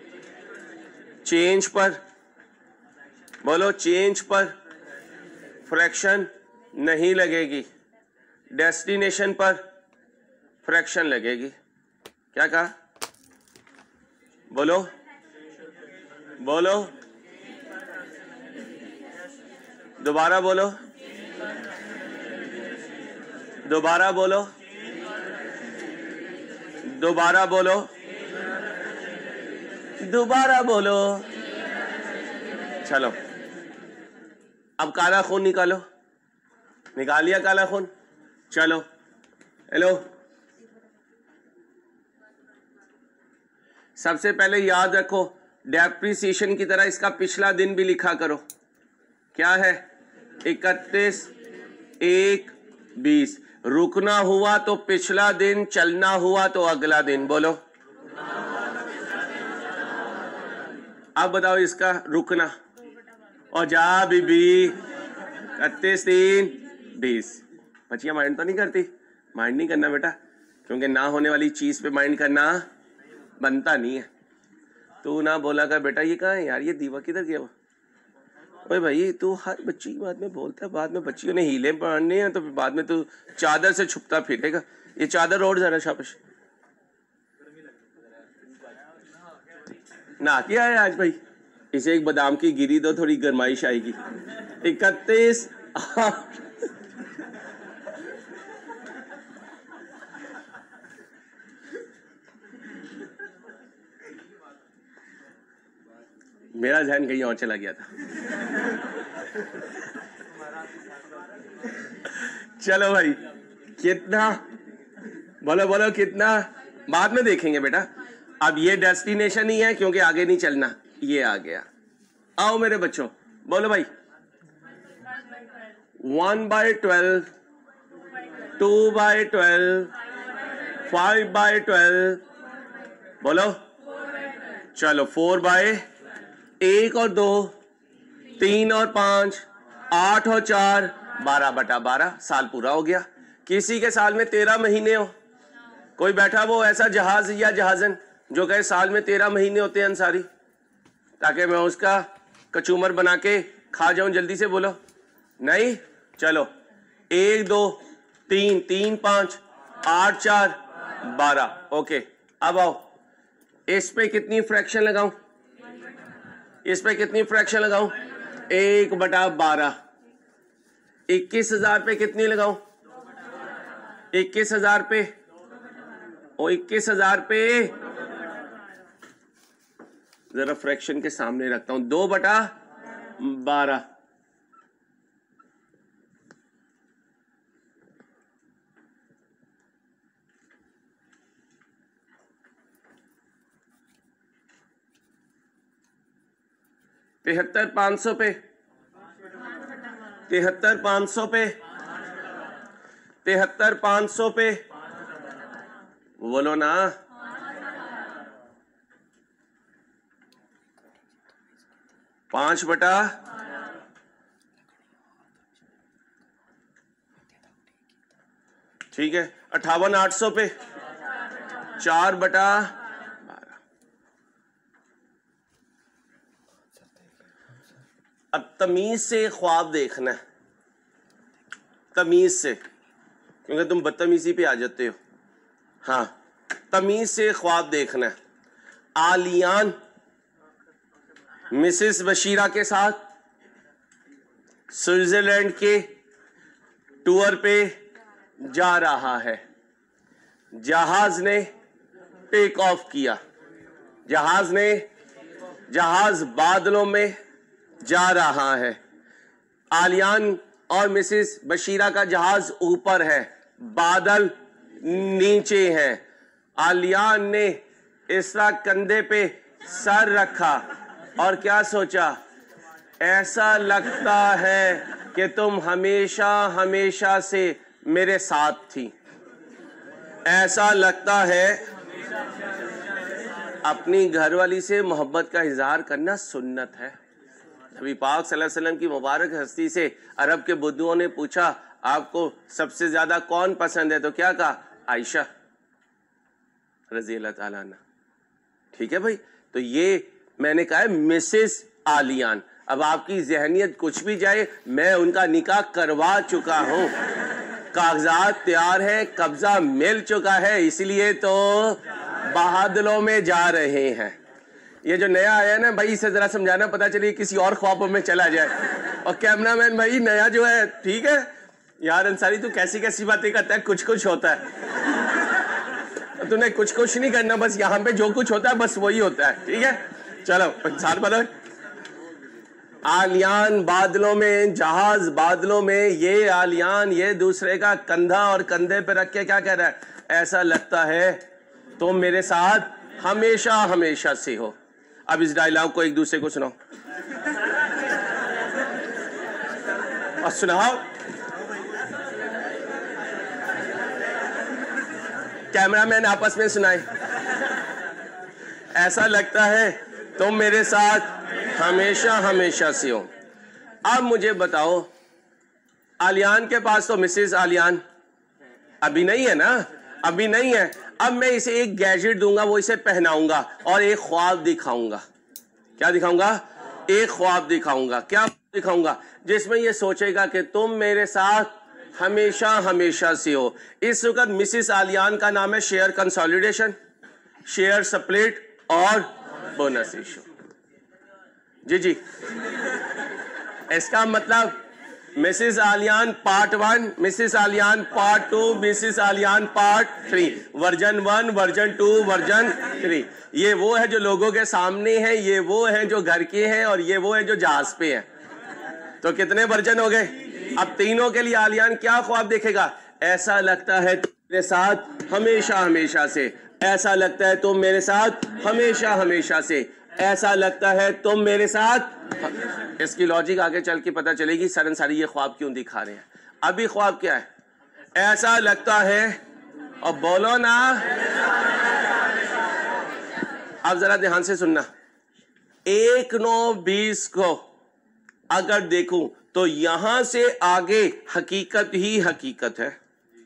चेंज पर बोलो, चेंज पर फ्रैक्शन नहीं लगेगी, डेस्टिनेशन पर फ्रैक्शन लगेगी। क्या कहा? बोलो बोलो, दोबारा बोलो, दोबारा बोलो, दोबारा बोलो, दोबारा बोलो। चलो अब काला खून निकालो। निकाल लिया काला खून? चलो हेलो, सबसे पहले याद रखो डेप्रिसिएशन की तरह इसका पिछला दिन भी लिखा करो। क्या है? इकतीस एक बीस। रुकना हुआ तो पिछला दिन, चलना हुआ तो अगला दिन। बोलो अब बताओ इसका रुकना। और जा बीबी, इकतीस तीन बीस। बच्चियां माइंड तो नहीं करती? माइंड नहीं करना बेटा, क्योंकि ना होने वाली चीज पे माइंड करना बनता नहीं है। तू ना बोला कर बेटा ये कहाँ है यार, ये दीवा किधर गया? ओए भाई तू हर बच्ची की बात में बोलता है, बाद में बच्चियों ने हीले पहनने हैं तो फिर बाद में तू चादर से छुपता फिरेगा। ये चादर ओढ़ जरा, शाबाश। ना क्या है आज भाई, इसे एक बादाम की गिरी दो, थोड़ी गरमाइश आएगी। इकतीस मेरा ध्यान कहीं और चला गया था। चलो भाई, कितना बोलो बोलो कितना, बाद में देखेंगे बेटा। अब ये डेस्टिनेशन ही है क्योंकि आगे नहीं चलना। ये आ गया। आओ मेरे बच्चों, बोलो भाई। One by twelve, two by twelve, five by twelve, बोलो। चलो फोर बाय, एक और दो, तीन और पांच, आठ और चार, बारह बटा बारह। साल पूरा हो गया। किसी के साल में तेरह महीने हो? कोई बैठा वो ऐसा जहाज या जहाजन जो कहे साल में तेरह महीने होते हैं अंसारी, ताकि मैं उसका कचूमर बना के खा जाऊं जल्दी से? बोलो नहीं। चलो एक दो तीन, तीन पांच, आठ चार, बारह। ओके, अब आओ, इस पे कितनी फ्रैक्शन लगाऊं? इस पे कितनी फ्रैक्शन लगाऊं? एक बटा बारह। इक्कीस हजार पे कितनी लगाऊं? इक्कीस हजार पे, और इक्कीस हजार पे जरा फ्रैक्शन के सामने रखता हूं, दो बटा बारह। तिहत्तर पांच सौ पे, तिहत्तर पांच सौ पे, तिहत्तर पांच सौ पे, बोलो ना। पांच बटा ठीक है, अट्ठावन आठ सौ पे, चार बटा बारह। अब तमीज से ख्वाब देखना है, तमीज से, क्योंकि तुम बदतमीजी पे आ जाते हो। हाँ, तमीज से ख्वाब देखना है। आलियान मिसेस बशीरा के साथ स्विट्जरलैंड के टूर पे जा रहा है। जहाज ने टेक ऑफ किया, जहाज ने जहाज बादलों में जा रहा है। आलियान और मिसेस बशीरा का जहाज ऊपर है, बादल नीचे हैं। आलियान ने इस तरह कंधे पे सर रखा और क्या सोचा? ऐसा लगता है कि तुम हमेशा हमेशा से मेरे साथ थी। ऐसा लगता है। अपनी घरवाली से मोहब्बत का इजहार करना सुन्नत है। नबी पाक सल्लल्लाहु अलैहि वसल्लम की मुबारक हस्ती से अरब के बुद्धुओं ने पूछा, आपको सबसे ज्यादा कौन पसंद है? तो क्या कहा? आयशा रजी अल्लाह ताला अन्हा। ठीक है भाई, तो ये मैंने कहा है मिसेस आलियान। अब आपकी जहनियत कुछ भी जाए, मैं उनका निकाह करवा चुका हूं, कागजात तैयार है, कब्जा मिल चुका है, इसलिए तो बादलों में जा रहे हैं। ये जो नया आया ना भाई, इसे जरा समझाना, पता चलिए किसी और ख्वाबों में चला जाए। और कैमरामैन भाई नया जो है, ठीक है यार अंसारी, तू कैसी कैसी बातें करता है, कुछ कुछ होता है। तूने कुछ कुछ नहीं करना, बस यहाँ पे जो कुछ होता है बस वही होता है। ठीक है, चलो साथ बोलो। आलियान बादलों में, जहाज बादलों में, ये आलियान ये दूसरे का कंधा और कंधे पे रख के क्या कह रहा है? ऐसा लगता है तुम मेरे साथ हमेशा हमेशा से हो। अब इस डायलॉग को एक दूसरे को सुनाओ और सुनाओ। कैमरामैन आपस में सुनाए। ऐसा लगता है तुम मेरे साथ हमेशा हमेशा से हो। अब मुझे बताओ, आलियान के पास तो मिसेस आलियान अभी नहीं है ना, अभी नहीं है। अब मैं इसे एक गैजेट दूंगा, वो इसे पहनाऊंगा और एक ख्वाब दिखाऊंगा। क्या दिखाऊंगा? एक ख्वाब दिखाऊंगा। क्या दिखाऊंगा? जिसमें ये सोचेगा कि तुम मेरे साथ हमेशा हमेशा से हो। इस वक्त मिसेस आलियान का नाम है शेयर कंसोलिडेशन, शेयर स्प्लिट और बोनस इशू। जी जी, इसका मतलब मिसेस आलियान पार्ट वन, मिसेस आलियान पार्ट टू, मिसेस आलियान part three, version one, version two, version three. ये वो है जो लोगों के सामने है, ये वो है जो घर के हैं, और ये वो है जो जहाज पे है। तो कितने वर्जन हो गए? अब तीनों के लिए आलियान क्या ख्वाब देखेगा? ऐसा लगता है तुम मेरे साथ हमेशा हमेशा से, ऐसा लगता है तुम मेरे साथ हमेशा हमेशा से, ऐसा लगता है तुम मेरे साथ। इसकी लॉजिक आगे चल के पता चलेगी सरन सारी ये ख्वाब क्यों दिखा रहे हैं। अभी ख्वाब क्या है? ऐसा लगता है, और बोलो ना, अब जरा ध्यान से सुनना। एक नौ बीस को अगर देखूं तो यहां से आगे हकीकत ही हकीकत है।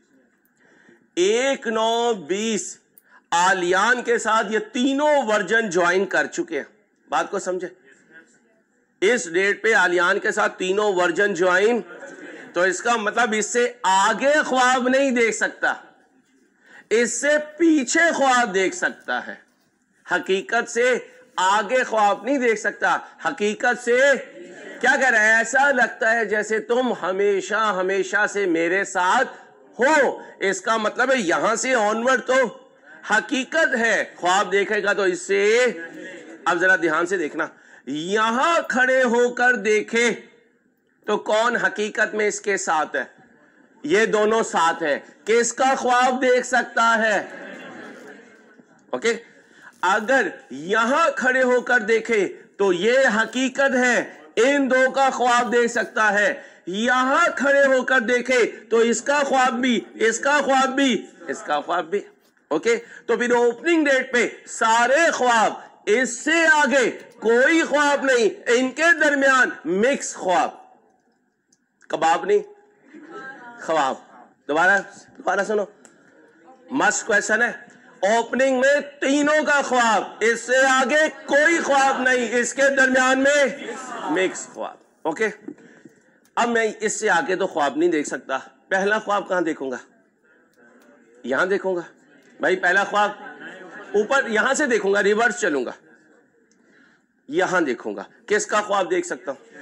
एक नौ बीस आलियान के साथ ये तीनों वर्जन ज्वाइन कर चुके हैं। बात को समझे? इस डेट पे आलियान के साथ तीनों वर्जन ज्वाइन, तो इसका मतलब इससे आगे ख्वाब नहीं देख सकता, इससे पीछे ख्वाब देख सकता है। हकीकत से आगे ख्वाब नहीं देख सकता, हकीकत से क्या कह रहा है? ऐसा लगता है जैसे तुम हमेशा हमेशा से मेरे साथ हो। इसका मतलब है यहां से ऑनवर्ड तो हकीकत है, ख्वाब देखेगा तो इससे। अब जरा ध्यान से देखना, यहां खड़े होकर देखे तो कौन हकीकत में इसके साथ है? ये दोनों साथ है। किसका ख्वाब देख सकता है? ओके, अगर यहां खड़े होकर देखे तो ये हकीकत है, इन दो का ख्वाब देख सकता है। यहां खड़े होकर देखे तो इसका ख्वाब भी, इसका ख्वाब भी, इसका ख्वाब भी। ओके, तो फिर ओपनिंग डेट पे सारे ख्वाब, इससे आगे कोई ख्वाब नहीं, इनके दरमियान मिक्स ख्वाब। कबाब नहीं, ख्वाब। दोबारा दोबारा सुनो, मस्त क्वेश्चन है। ओपनिंग में तीनों का ख्वाब, इससे आगे कोई ख्वाब नहीं, इसके दरमियान में मिक्स ख्वाब। ओके, अब मैं इससे आगे तो ख्वाब नहीं देख सकता। पहला ख्वाब कहां देखूंगा? यहां देखूंगा भाई। पहला ख्वाब ऊपर, यहां से देखूंगा, रिवर्स चलूंगा, यहां देखूंगा। किसका ख्वाब देख सकता हूं?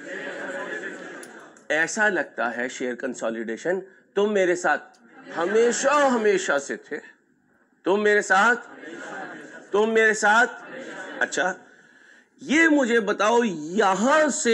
ऐसा लगता है शेयर कंसोलिडेशन, तुम मेरे साथ हमेशा हमेशा से थे, तुम मेरे साथ, तुम मेरे साथ। अच्छा, ये मुझे बताओ, यहां से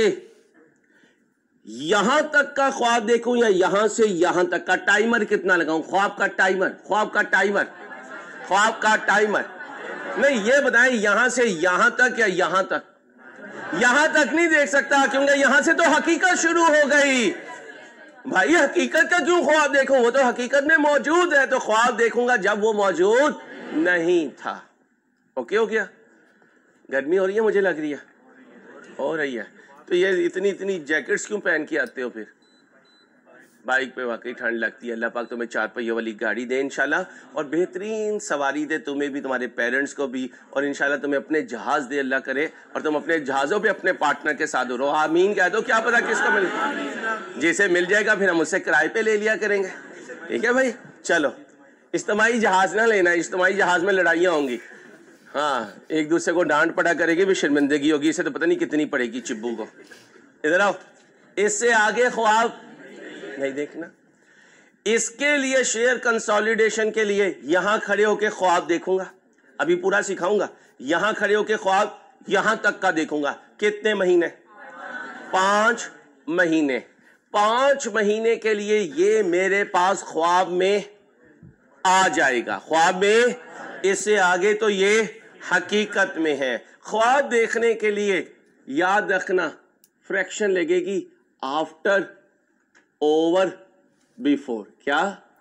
यहां तक का ख्वाब देखूं या यहां से यहां तक का? टाइमर कितना लगाऊं? ख्वाब का टाइमर, ख्वाब का टाइमर, ख्वाब का टाइमर। नहीं, ये बताएं, यहां से यहां तक या यहां तक? यहां तक नहीं देख सकता, क्योंकि यहां से तो हकीकत शुरू हो गई। भाई हकीकत का क्यों ख्वाब देखूं? वो तो हकीकत में मौजूद है, तो ख्वाब देखूंगा जब वो मौजूद नहीं था। ओके हो गया? गर्मी हो रही है, मुझे लग रही है, हो रही है। तो ये इतनी इतनी जैकेट्स क्यों पहन के आते हो फिर? बाइक पे वाकई ठंड लगती है। अल्लाह पाक तुम्हें चार पहियों वाली गाड़ी दे इंशाल्लाह, और बेहतरीन सवारी दे तुम्हें भी, तुम्हारे पेरेंट्स को भी, और इंशाल्लाह तुम्हें अपने जहाज दे अल्लाह करे, और तुम अपने जहाज़ों पे अपने पार्टनर के साथ हो। आमीन कह दो, क्या पता किसको मिल, जिसे मिल जाएगा फिर हम उससे किराए पे ले लिया करेंगे। ठीक है भाई, चलो। इज्तिमाई जहाज ना लेना, इज्तिमाई जहाज में लड़ाइयाँ होंगी। हाँ, एक दूसरे को डांट पड़ा करेगी, भी शर्मिंदगी होगी, इसे तो पता नहीं कितनी पड़ेगी चिब्बू को। इधर आओ, इससे आगे ख्वाब नहीं देखना। इसके लिए शेयर कंसोलिडेशन के लिए यहां खड़े होके ख्वाब देखूंगा, अभी पूरा सिखाऊंगा। यहां खड़े होके ख्वाब यहां तक का देखूंगा। कितने महीने? पांच महीने। पांच महीने के लिए ये मेरे पास ख्वाब में आ जाएगा, ख्वाब में। इससे आगे तो ये हकीकत में है। ख्वाब देखने के लिए याद रखना, फ्रैक्शन लगेगी आफ्टर ओवर बिफोर। क्या?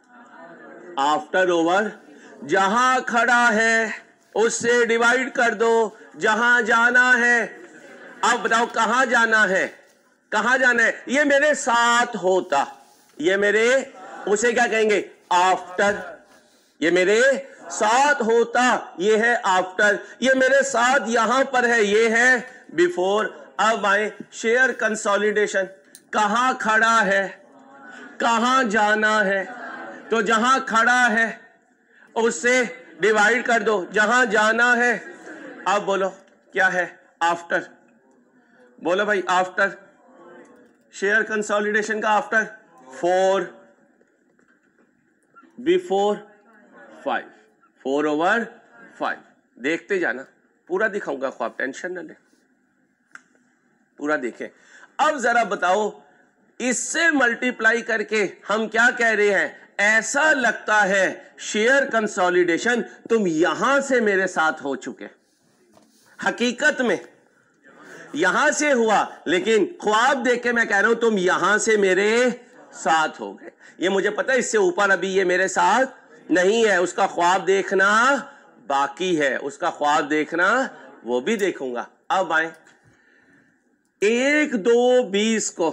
After over. जहां खड़ा है उससे डिवाइड कर दो, जहां जाना है। अब बताओ कहां जाना है? कहां जाना है? ये मेरे साथ होता, ये मेरे, उसे क्या कहेंगे? आफ्टर। ये मेरे साथ होता, ये है आफ्टर। ये मेरे साथ यहां पर है, ये है बिफोर। अब आए शेयर कंसोलिडेशन। कहां खड़ा है, कहां जाना है? तो जहां खड़ा है उससे डिवाइड कर दो, जहां जाना है। अब बोलो क्या है? आफ्टर। बोलो भाई, आफ्टर शेयर कंसोलिडेशन का after four, before five, four over five. देखते जाना, पूरा दिखाऊंगा ख्वाब, टेंशन न ले, पूरा देखें। अब जरा बताओ, इससे मल्टीप्लाई करके हम क्या कह रहे हैं? ऐसा लगता है शेयर कंसोलिडेशन तुम यहां से मेरे साथ हो चुके, हकीकत में यहां से हुआ, लेकिन ख्वाब देख के मैं कह रहा हूं तुम यहां से मेरे साथ हो गए। ये मुझे पता है, इससे ऊपर अभी ये मेरे साथ नहीं है, उसका ख्वाब देखना बाकी है, उसका ख्वाब देखना वो भी देखूंगा। अब आए एक दो बीस को,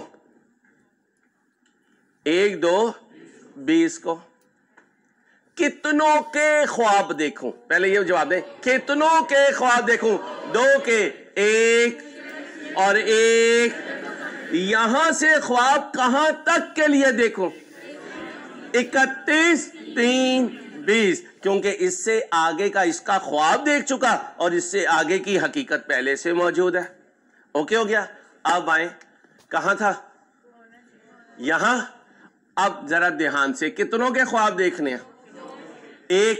एक दो बीस को कितनों के ख्वाब देखूं? पहले ये जवाब दें, कितनों के ख्वाब देखूं? दो के, एक और एक। यहां से ख्वाब कहां तक के लिए देखूं? इकतीस, तीन, बीस, क्योंकि इससे आगे का इसका ख्वाब देख चुका और इससे आगे की हकीकत पहले से मौजूद है। ओके हो गया। अब आए, कहां था? यहां। अब जरा ध्यान से कितनों के ख्वाब देखने हैं? एक,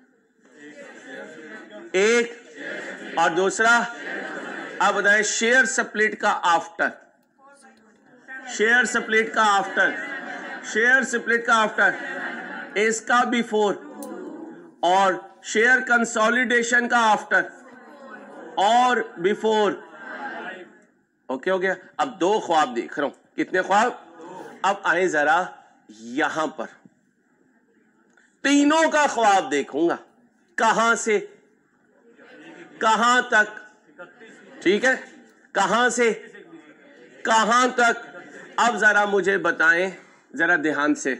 एक और दूसरा। अब बताएं, शेयर स्प्लिट का आफ्टर, शेयर स्प्लिट का आफ्टर, शेयर स्प्लिट का आफ्टर, इसका बिफोर और शेयर कंसोलिडेशन का आफ्टर और बिफोर। ओके हो गया। अब दो ख्वाब देख रहा हूं। कितने ख्वाब? अब आए जरा यहां पर, तीनों का ख्वाब देखूंगा, कहां से कहां तक? ठीक है, कहां से कहां तक? अब जरा मुझे बताएं, जरा ध्यान से,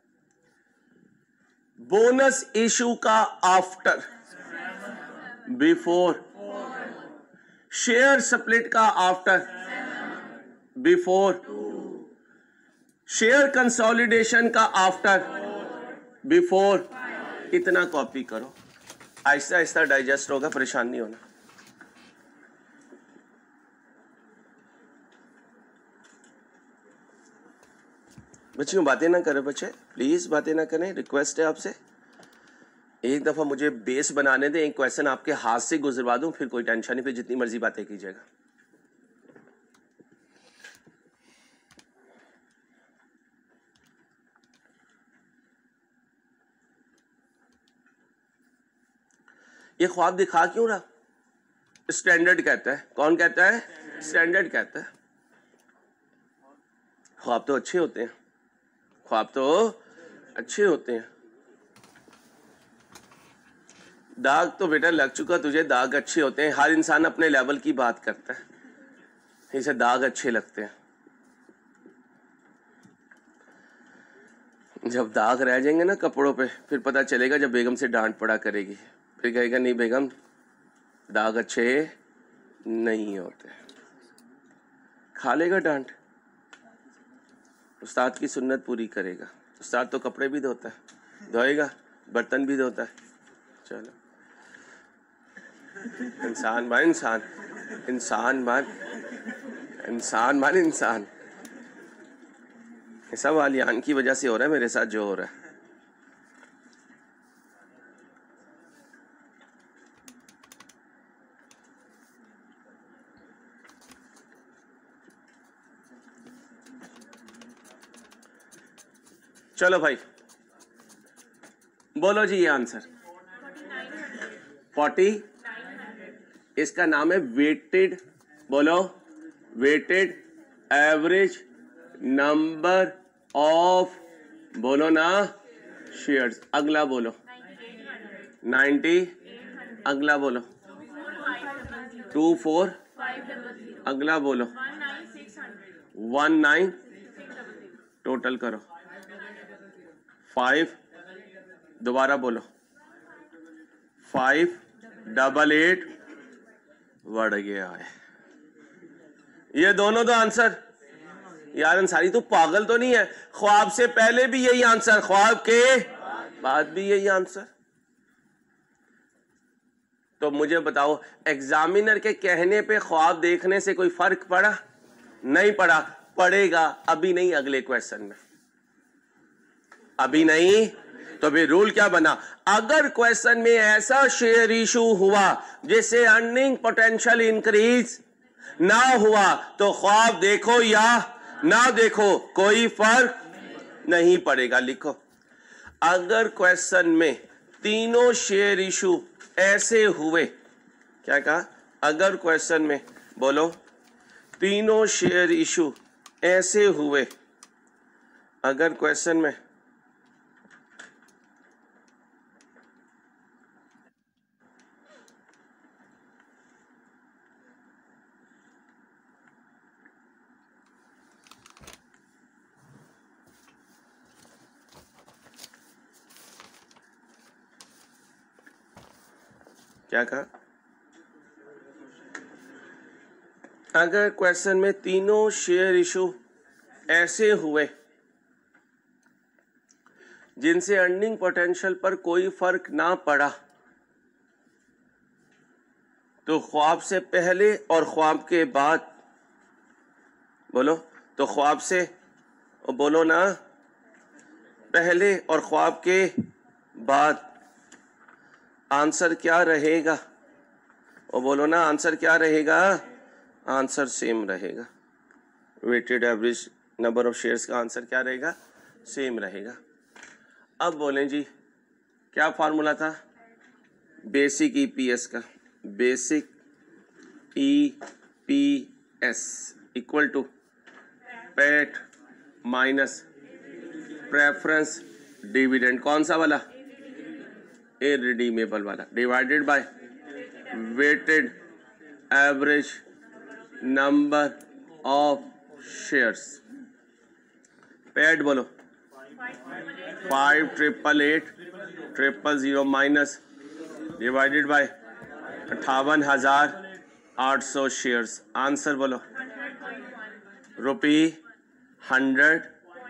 बोनस इशू का आफ्टर, बिफोर, शेयर स्प्लिट का आफ्टर, बिफोर, शेयर कंसोलिडेशन का आफ्टर, बिफोर। इतना कॉपी करो, आहिस्ता आहिस्ता डाइजेस्ट होगा, परेशान नहीं होना। बच्चियों बातें ना करें, बच्चे प्लीज बातें ना करें, रिक्वेस्ट है आपसे। एक दफा मुझे बेस बनाने दें, एक क्वेश्चन आपके हाथ से गुजरवा दूं, फिर कोई टेंशन नहीं, फिर जितनी मर्जी बातें कीजिएगा। ये ख्वाब दिखा क्यों रहा? स्टैंडर्ड कहता है। कौन कहता है? स्टैंडर्ड कहता है। ख्वाब तो अच्छे होते हैं, ख्वाब तो अच्छे होते हैं। दाग तो बेटा लग चुका तुझे, दाग अच्छे होते हैं। हर इंसान अपने लेवल की बात करता है, इसे दाग अच्छे लगते हैं। जब दाग रह जाएंगे ना कपड़ों पे, फिर पता चलेगा जब बेगम से डांट पड़ा करेगी, फिर कहेगा नहीं बेगम दाग अच्छे नहीं होते। खा लेगा डांट, उस्ताद की सुन्नत पूरी करेगा। उस्ताद तो कपड़े भी धोता है, धोएगा, बर्तन भी धोता है। चलो इंसान मान इंसान, इंसान मान इंसान मान इंसान। ये सब आलियान की वजह से हो रहा है मेरे साथ जो हो रहा है। चलो भाई बोलो जी ये आंसर फोर्टी। इसका नाम है वेटेड, बोलो वेटेड एवरेज नंबर ऑफ, बोलो ना शेयर्स। अगला बोलो नाइन्टी, अगला बोलो टू फोर, अगला बोलो वन नाइन, टोटल करो फाइव, दोबारा बोलो फाइव डबल एट, बढ़ गया है। ये दोनों तो आंसर, यार अंसारी तो पागल तो नहीं है? ख्वाब से पहले भी यही आंसर, ख्वाब के बाद भी यही आंसर। तो मुझे बताओ, एग्जामिनर के कहने पे ख्वाब देखने से कोई फर्क पड़ा? नहीं पड़ा। पड़ेगा, अभी नहीं, अगले क्वेश्चन में। अभी नहीं, तो फिर रूल क्या बना? अगर क्वेश्चन में ऐसा शेयर इशू हुआ जिससे अर्निंग पोटेंशियल इंक्रीज ना हुआ, तो ख्वाब देखो या ना देखो कोई फर्क नहीं पड़ेगा। लिखो, अगर क्वेश्चन में तीनों शेयर इशू ऐसे हुए, क्या कहा? अगर क्वेश्चन में, बोलो, तीनों शेयर इशू ऐसे हुए, अगर क्वेश्चन में क्या कहा? अगर क्वेश्चन में तीनों शेयर इशू ऐसे हुए जिनसे अर्निंग पोटेंशियल पर कोई फर्क ना पड़ा, तो ख्वाब से पहले और ख्वाब के बाद, बोलो, तो ख्वाब से, बोलो ना, पहले और ख्वाब के बाद आंसर क्या रहेगा? और बोलो ना, आंसर क्या रहेगा? आंसर सेम रहेगा। Weighted average number of shares का आंसर क्या रहेगा? सेम रहेगा। अब बोलें जी, क्या फार्मूला था बेसिक ईपीएस का? Basic EPS equal to PAT minus preference dividend, कौन सा वाला? इररिडीमेबल वाला, divided by weighted average number of shares. PAT बोलो, five triple eight triple zero minus divided by अट्ठावन हजार आठ सौ शेयर्स। आंसर बोलो, rupee hundred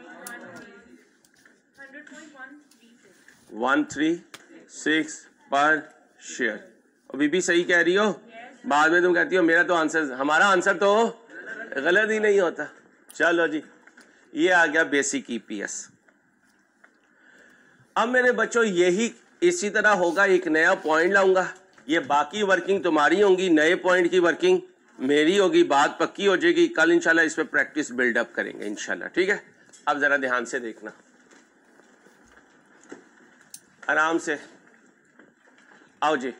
one three six पर शेयर। अभी भी सही कह रही हो? बाद में तुम कहती हो मेरा तो आंसर, हमारा आंसर तो गलत ही नहीं होता। चलो जी, ये आ गया बेसिक ईपीएस। अब मेरे बच्चों, यही इसी तरह होगा। एक नया पॉइंट लाऊंगा, ये बाकी वर्किंग तुम्हारी होंगी, नए पॉइंट की वर्किंग मेरी होगी। बात पक्की हो जाएगी। कल इंशाल्लाह इस पे प्रैक्टिस बिल्डअप करेंगे इंशाल्लाह, ठीक है? अब जरा ध्यान से देखना, आराम से आओ जी,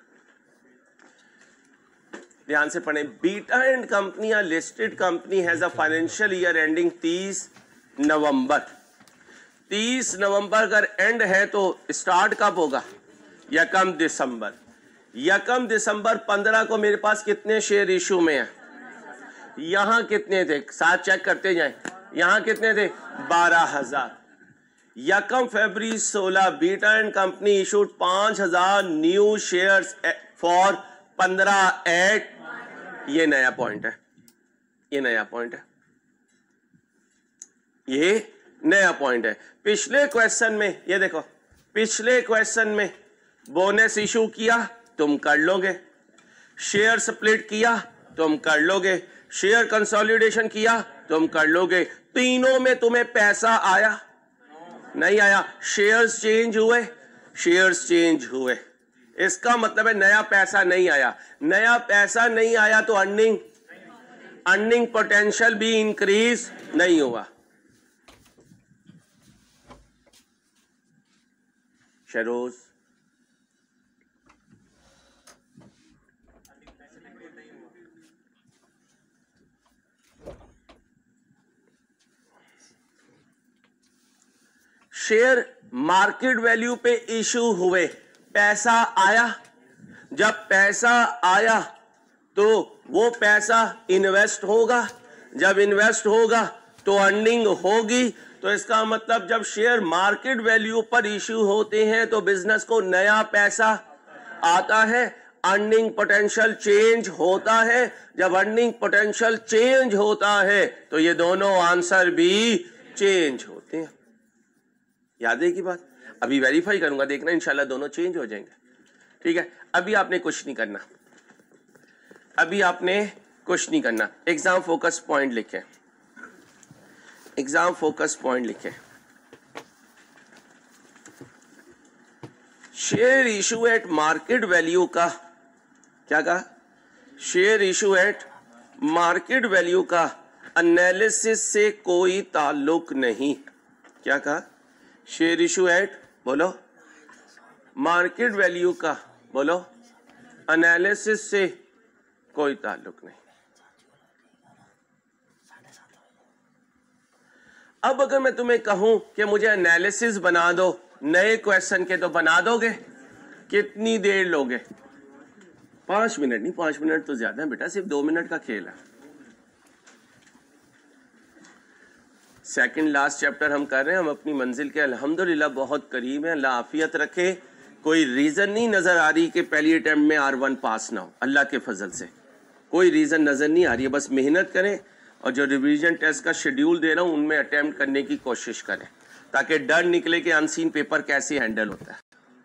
ध्यान से पढ़ें। बीटा एंड कंपनी या listed company has a financial year ending तीस नवंबर। तीस नवंबर अगर एंड है तो स्टार्ट कब होगा? यकम दिसंबर। यकम दिसंबर पंद्रह को मेरे पास कितने शेयर इशू में है? यहां कितने थे? साथ चेक करते जाएं। यहां कितने थे? बारह हजार। यकम फरवरी सोलह, बीटा एंड कंपनी इशूड पांच हजार न्यू शेयर्स फॉर पंद्रह एट। ये नया पॉइंट है, ये नया पॉइंट है, ये नया पॉइंट है। पिछले क्वेश्चन में ये देखो, पिछले क्वेश्चन में बोनस इशू किया तुम कर लोगे, शेयर स्प्लिट किया तुम कर लोगे, शेयर कंसोलिडेशन किया तुम कर लोगे। तीनों में तुम्हें पैसा आया? नहीं आया। शेयर्स चेंज हुए? शेयर्स चेंज हुए। इसका मतलब है नया पैसा नहीं आया। नया पैसा नहीं आया तो अर्निंग अर्निंग पोटेंशियल भी इंक्रीज नहीं हुआ। शेरोज, शेयर मार्केट वैल्यू पे इशू हुए, पैसा आया। जब पैसा आया तो वो पैसा इन्वेस्ट होगा, जब इन्वेस्ट होगा तो अर्निंग होगी। तो इसका मतलब जब शेयर मार्केट वैल्यू पर इशू होते हैं तो बिजनेस को नया पैसा आता है, अर्निंग पोटेंशियल चेंज होता है। जब अर्निंग पोटेंशियल चेंज होता है तो ये दोनों आंसर भी चेंज होते हैं। याद है की बात? अभी वेरीफाई करूंगा, देखना इंशाल्लाह दोनों चेंज हो जाएंगे। ठीक है, अभी आपने कुछ नहीं करना, अभी आपने कुछ नहीं करना। एग्जाम फोकस पॉइंट लिखे, एग्जाम फोकस पॉइंट लिखे। Share issue at market value का क्या कहा? Share issue at market value का एनालिसिस से कोई ताल्लुक नहीं। क्या कहा? शेयर इशू एट बोलो मार्केट वैल्यू का बोलो एनालिसिस से कोई ताल्लुक नहीं। अब अगर मैं तुम्हें कहूं कि मुझे एनालिसिस बना दो नए क्वेश्चन के, तो बना दोगे? कितनी देर लोगे? पांच मिनट नहीं, पांच मिनट तो ज्यादा है बेटा, सिर्फ दो मिनट का खेल है। सेकंड लास्ट चैप्टर हम कर रहे हैं, हम अपनी मंजिल के अल्हम्दुलिल्लाह बहुत करीब हैं। अल्लाह आफियत रखे। कोई रीजन नहीं नजर आ रही कि पहली अटेम्प्ट में आर वन पास ना हो, अल्लाह के फजल से कोई रीजन नजर नहीं आ रही है। बस मेहनत करें और जो रिवीजन टेस्ट का शेड्यूल दे रहा हूं उनमें अटेम्प्ट करने की कोशिश करें, ताकि डर निकले कि अनसीन पेपर कैसे हैंडल होता है।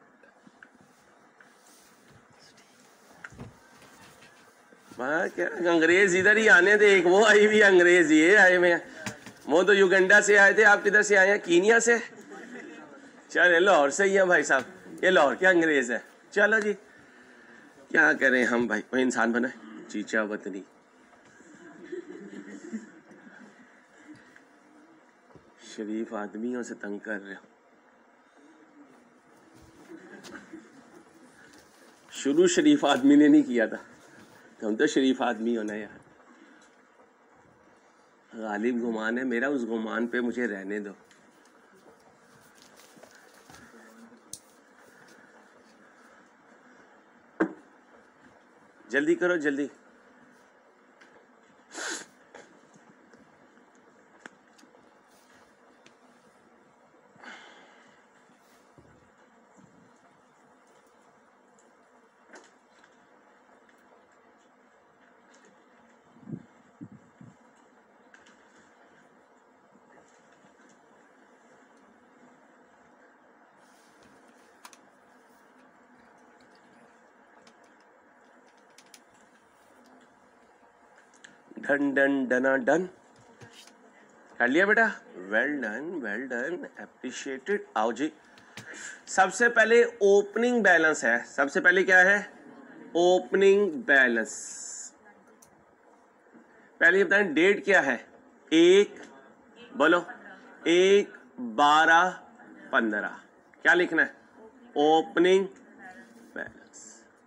वहाँ क्या अंग्रेज इधर ही आने थे, एक वो आई हुई अंग्रेज, ये आए हुए हैं। वो तो युगंडा से आए थे, आप किधर से आए हैं? कीनिया से। चल लाहौर से ही है भाई साहब, ये लाहौर के अंग्रेज है। चलो जी क्या करें हम भाई, कोई इंसान बना चीचा वतनी। शरीफ आदमियों से तंग कर रहे हो। शुरू शरीफ आदमी ने नहीं किया था, हम तो शरीफ आदमी होना यार। गालिब गुमान है मेरा, उस गुमान पे मुझे रहने दो। जल्दी करो जल्दी। डन डन डना डन कर लिया बेटा, well done well done, appreciated. आओ जी, सबसे पहले ओपनिंग बैलेंस है। सबसे पहले क्या है? Opening balance. पहले बताएं डेट क्या है? एक बोलो एक बारह पंद्रह। क्या लिखना है? Opening balance.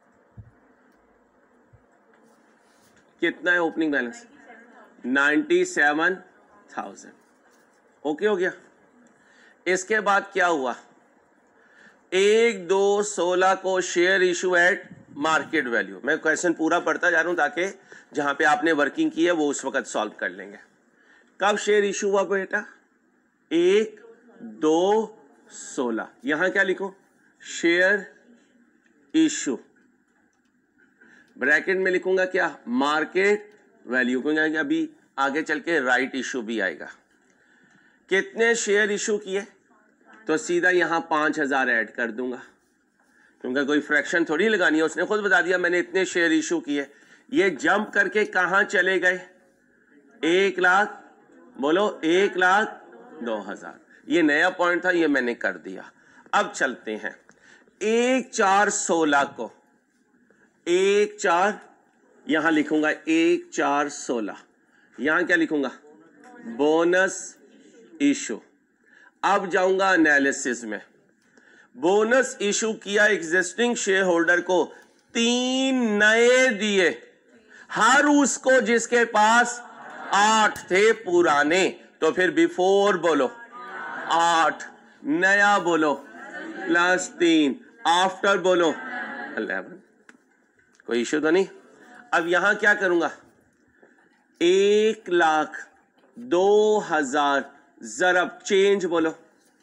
कितना है opening balance? Ninety seven thousand. Okay हो गया। इसके बाद क्या हुआ? एक दो सोलह को share issue at market value. मैं क्वेश्चन पूरा पढ़ता जा रहा हूं ताकि जहां पे आपने वर्किंग की है वो उस वक्त सॉल्व कर लेंगे। कब शेयर इशू हुआ बेटा? एक दो सोलह। यहां क्या लिखो? Share issue. ब्रैकेट में लिखूंगा क्या? Market value. क्योंकि अभी आगे चल के राइट इशू भी आएगा। कितने शेयर इशू किए? तो सीधा यहां पांच हजार ऐड कर दूंगा, क्योंकि कोई फ्रैक्शन थोड़ी लगानी है। उसने खुद बता दिया मैंने इतने शेयर इशू किए। ये जंप करके कहां चले गए? एक लाख बोलो, एक लाख दो हजार। ये नया पॉइंट था, ये मैंने कर दिया। अब चलते हैं एक चार सोलह को। एक चार यहां लिखूंगा, एक चार सोलह। यहां क्या लिखूंगा? Bonus issue. अब जाऊंगा एनालिसिस में। बोनस इशू किया एग्जिस्टिंग शेयर होल्डर को, तीन नए दिए, हर उसको जिसके पास आठ थे पुराने। तो फिर बिफोर बोलो आठ, नया बोलो प्लस तीन, आफ्टर बोलो इलेवन। कोई इशू तो नहीं। अब यहां क्या करूंगा? एक लाख दो हजार जरब चेंज बोलो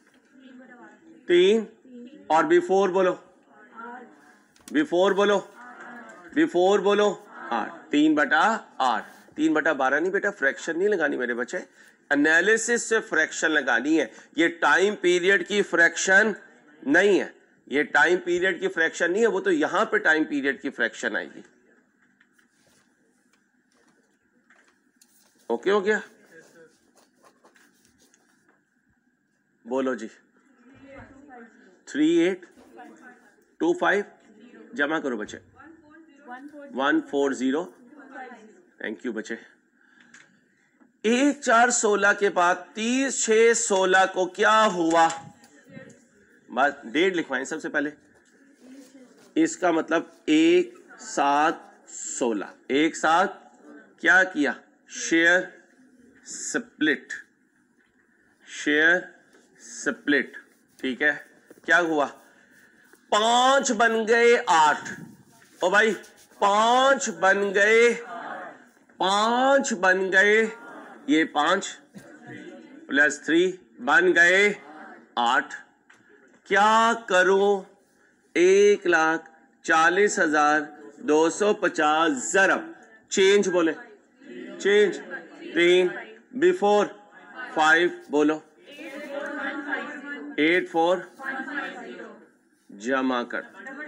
तीन, और बिफोर बोलो बिफोर बोलो बिफोर बोलो आठ। तीन बटा आठ। तीन बटा बारह नहीं बेटा, फ्रैक्शन नहीं लगानी मेरे बच्चे, एनालिसिस से फ्रैक्शन लगानी है। ये टाइम पीरियड की फ्रैक्शन नहीं है, ये टाइम पीरियड की फ्रैक्शन नहीं है, वो तो यहां पे टाइम पीरियड की फ्रैक्शन आएगी। ओके हो गया? बोलो जी। थ्री एट टू फाइव जमा करो बच्चे। One four zero. Thank you बच्चे। एक चार सोलह के बाद तीस छह सोलह को क्या हुआ? बात डेट लिखवाएं सबसे पहले। इसका मतलब एक सात सोलह, एक साथ क्या किया? Share split, share split. ठीक है, क्या हुआ? पांच बन गए आठ। ओ भाई पांच बन गए, पांच बन गए, ये पांच प्लस थ्री बन गए आठ। क्या करूं? एक लाख चालीस हजार दो सौ पचास जरब चेंज बोले, चेंज तीन बिफोर फाइव बोलो, एट फोर जमा कर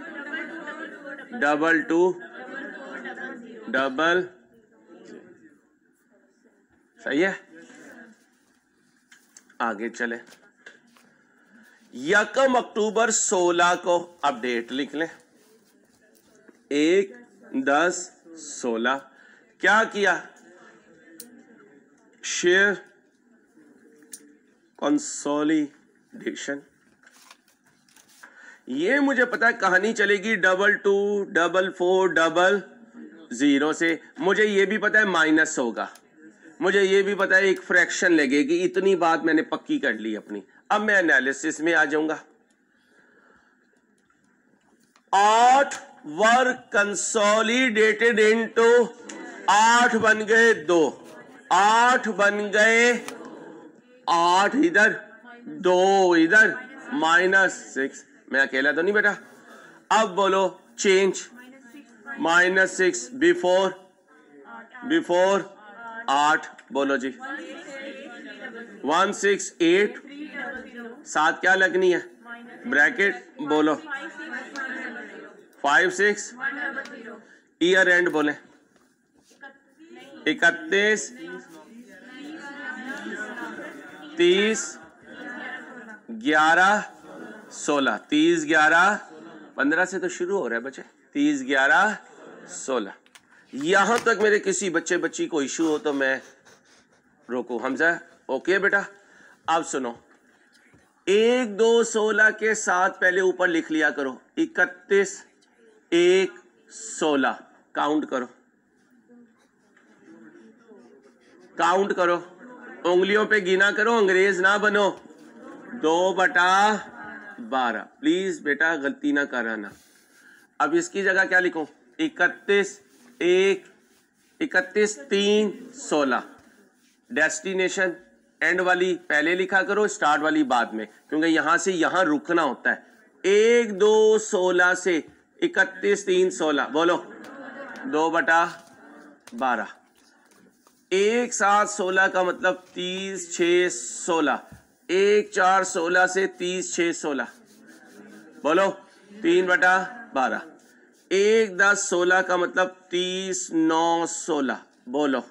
डबल टू डबल। सही है, आगे चले। यकम अक्टूबर सोलह को अपडेट लिख लें। एक दस सोलह क्या किया? Share consolidation. ये मुझे पता है कहानी चलेगी double two double four double zero से। मुझे ये भी पता है माइनस होगा, मुझे ये भी पता है एक फ्रैक्शन लगेगी। इतनी बात मैंने पक्की कर ली अपनी। अब मैं एनालिसिस में आ जाऊंगा। आठ वर कंसोलिडेटेड इनटू, आठ बन गए दो, आठ बन गए, आठ इधर दो इधर, माइनस सिक्स। मैं अकेला तो नहीं बेटा। अब बोलो change, minus six before, before आठ बोलो जी। वन सिक्स एट, सात क्या लगनी है? ब्रैकेट बोलो, फाइव सिक्स, ईयर एंड बोले, इकतीस तीस ग्यारह सोलह, तीस ग्यारह पंद्रह से तो शुरू हो रहा है बच्चे, तीस ग्यारह सोलह। यहां तक मेरे किसी बच्चे बच्ची को इशू हो तो मैं रोको। हमजा ओके बेटा? अब सुनो, एक दो सोलह के साथ पहले ऊपर लिख लिया करो, इकतीस एक सोलह। काउंट करो, काउंट करो, उंगलियों पे गिना करो, अंग्रेज ना बनो। दो बटा बारह। प्लीज बेटा गलती ना कराना। अब इसकी जगह क्या लिखूं? इकतीस एक, इकतीस तीन सोलह। डेस्टिनेशन एंड वाली पहले लिखा करो, स्टार्ट वाली बाद में, क्योंकि यहां से यहां रुकना होता है। एक दो सोलह से इकतीस तीन सोलह बोलो, दो बटा बारह। एक सात सोलह का मतलब तीस छः सोलह। एक चार सोलह से तीस छः सोलह बोलो, तीन बटा बारह। एक दस सोलह का मतलब तीस नौ सोलह बोलो,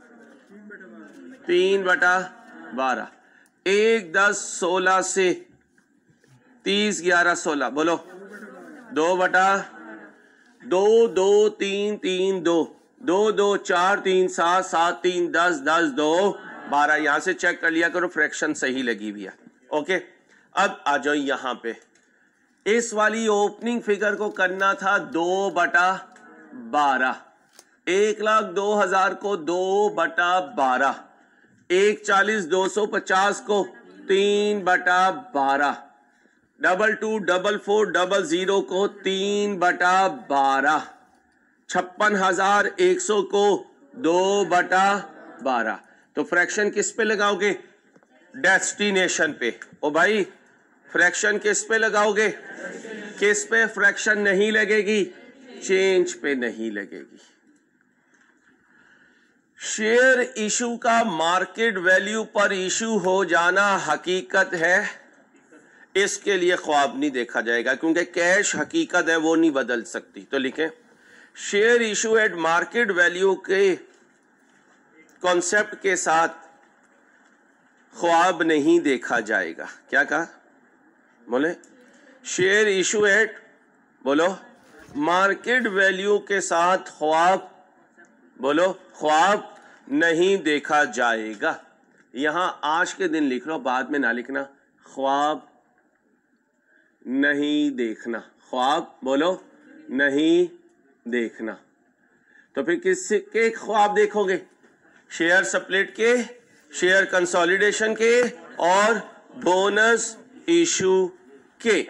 तीन बटा बारह। एक दस सोलह से तीस ग्यारह सोलह बोलो, दो बटा दो, दो तीन तीन दो, दो दो चार तीन सात, सात तीन दस, दस दो बारह। यहां से चेक कर लिया करो, फ्रैक्शन सही लगी हुई है। ओके, अब आ जाओ यहां पे। इस वाली ओपनिंग फिगर को करना था दो बटा बारह। एक लाख दो हजार को दो बटा बारह, एक चालीस दो सौ पचास को तीन बटा बारह, double two double four double zero को तीन बटा बारह, छप्पन हजार एक सौ को दो बटा बारह। तो फ्रैक्शन किस पे लगाओगे? डेस्टिनेशन पे। ओ भाई फ्रैक्शन किस पे लगाओगे? किस पे फ्रैक्शन नहीं लगेगी? चेंज पे नहीं लगेगी। शेयर इशू का मार्केट वैल्यू पर इशू हो जाना हकीकत है। इसके लिए ख्वाब नहीं देखा जाएगा, क्योंकि कैश हकीकत है, वो नहीं बदल सकती। तो लिखें share issue at market value के कॉन्सेप्ट के साथ ख्वाब नहीं देखा जाएगा। क्या कहा? बोले शेयर इशू एट, बोलो मार्केट वैल्यू के साथ ख्वाब, बोलो ख्वाब नहीं देखा जाएगा। यहां आज के दिन लिख लो, बाद में ना लिखना। ख्वाब नहीं देखना, ख्वाब बोलो नहीं देखना। तो फिर किसके ख्वाब देखोगे? शेयर स्प्लिट के, शेयर कंसोलिडेशन के और बोनस इशू के।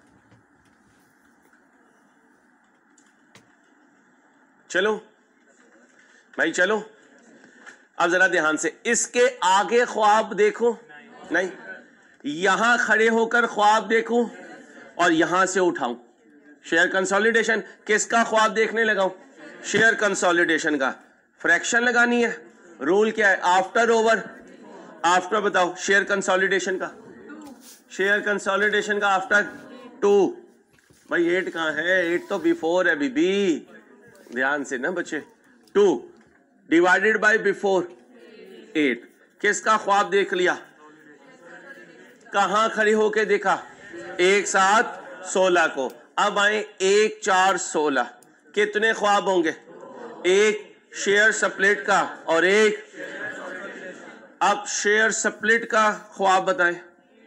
चलो भाई चलो, अब जरा ध्यान से, इसके आगे ख्वाब देखो नहीं, यहां खड़े होकर ख्वाब देखूं और यहां से उठाऊं। शेयर कंसोलिडेशन किसका ख्वाब देखने लगाऊं? शेयर कंसोलिडेशन का। फ्रैक्शन लगानी है, रूल क्या है? After over. आफ्टर बताओ शेयर कंसोलिडेशन का, शेयर कंसोलिडेशन का आफ्टर टू। भाई एट कहां है? एट तो बिफोर है बीबी, ध्यान से ना बच्चे। Two divided by before eight. किसका ख्वाब देख लिया? कहां खड़े होके देखा? एक साथ सोलह को। अब आए एक चार सोलह, कितने ख्वाब होंगे? एक शेयर स्प्लिट का और एक, अब शेयर स्प्लिट का ख्वाब बताएं।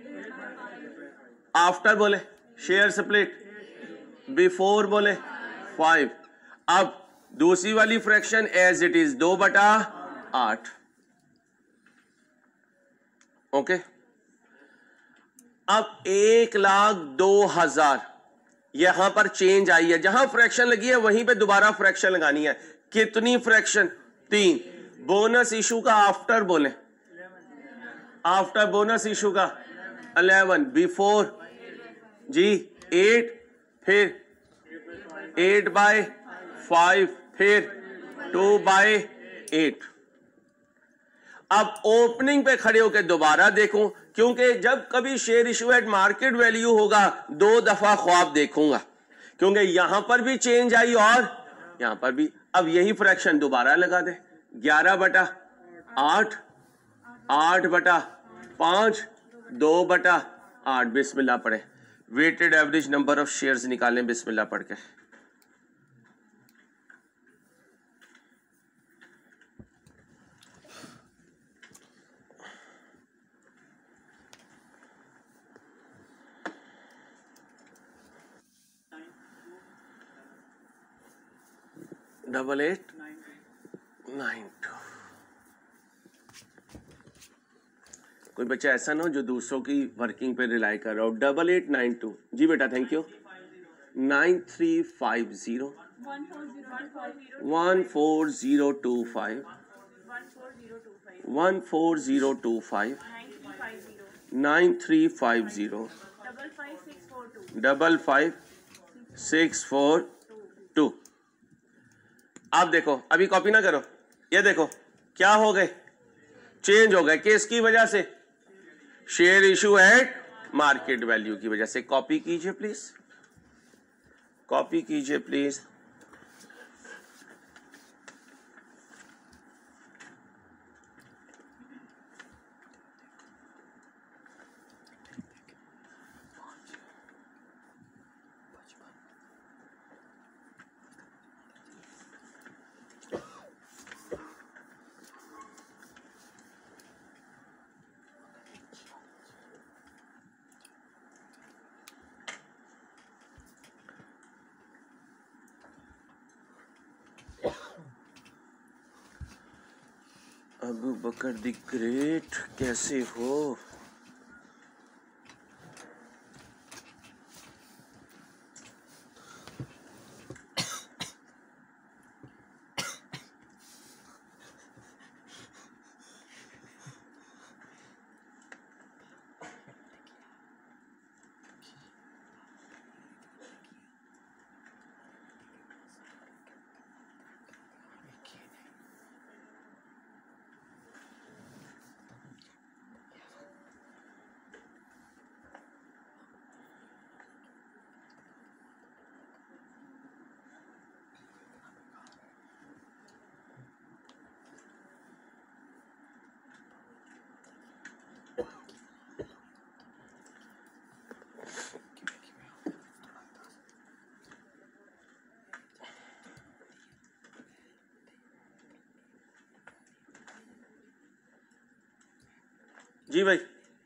आफ्टर बोले शेयर स्प्लिट, बिफोर बोले फाइव। अब दूसरी वाली फ्रैक्शन एज इट इज, दो बटा आठ। ओके, अब एक लाख दो हजार, यहां पर चेंज आई है, जहां फ्रैक्शन लगी है वहीं पे दोबारा फ्रैक्शन लगानी है। कितनी फ्रैक्शन? तीन। बोनस इशू का आफ्टर बोले, आफ्टर बोनस इशू का इलेवन, बिफोर जी एट, फिर एट बाय फाइव, फिर टू बाय एट। अब ओपनिंग पे खड़े होकर दोबारा देखूं, क्योंकि जब कभी share issue at market value होगा दो दफा ख्वाब देखूंगा, क्योंकि यहां पर भी चेंज आई और यहां पर भी। अब यही फ्रैक्शन दोबारा लगा दे, ग्यारह बटा आठ, आठ बटा पांच, दो बटा आठ। बिस्मिल्लाह पढ़े, weighted average number of shares निकालें बिस्मिल्लाह पढ़ के। Double eight nine two. कोई बच्चा ऐसा ना हो जो दूसरों की वर्किंग पे रिलाई कर रहा हो। डबल एट नाइन टू जी बेटा, thank you. Nine three five zero one four zero two five one four zero two five nine three five zero double five six four two. आप देखो, अभी कॉपी ना करो, ये देखो क्या हो गए, चेंज हो गए। किसकी वजह से? Share issue at market value की वजह से। कॉपी कीजिए प्लीज, कॉपी कीजिए please. Abu Bakar the great कैसे हो? जी भाई,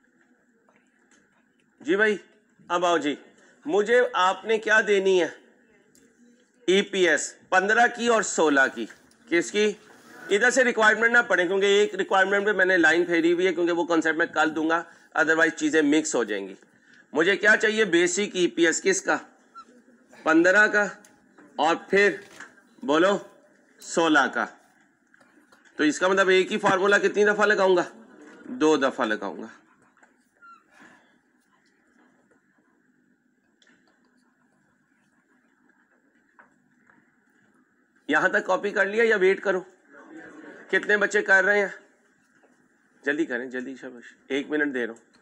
जी भाई, अब आओ जी, मुझे आपने क्या देनी है, ईपीएस पंद्रह की और सोलह की। किसकी? इधर से रिक्वायरमेंट ना पढ़े क्योंकि एक रिक्वायरमेंट पे मैंने लाइन फेरी हुई है, क्योंकि वो कॉन्सेप्ट मैं कल दूंगा, अदरवाइज चीजें मिक्स हो जाएंगी। मुझे क्या चाहिए, बेसिक ईपीएस किसका, पंद्रह का, और फिर बोलो सोलह का। तो इसका मतलब एक ही फार्मूला कितनी दफा लगाऊंगा, दो दफा लगाऊंगा। यहां तक कॉपी कर लिया या वेट करो? कितने बच्चे कर रहे हैं? जल्दी करें, जल्दी, शाबाश, एक मिनट दे रहा हूं।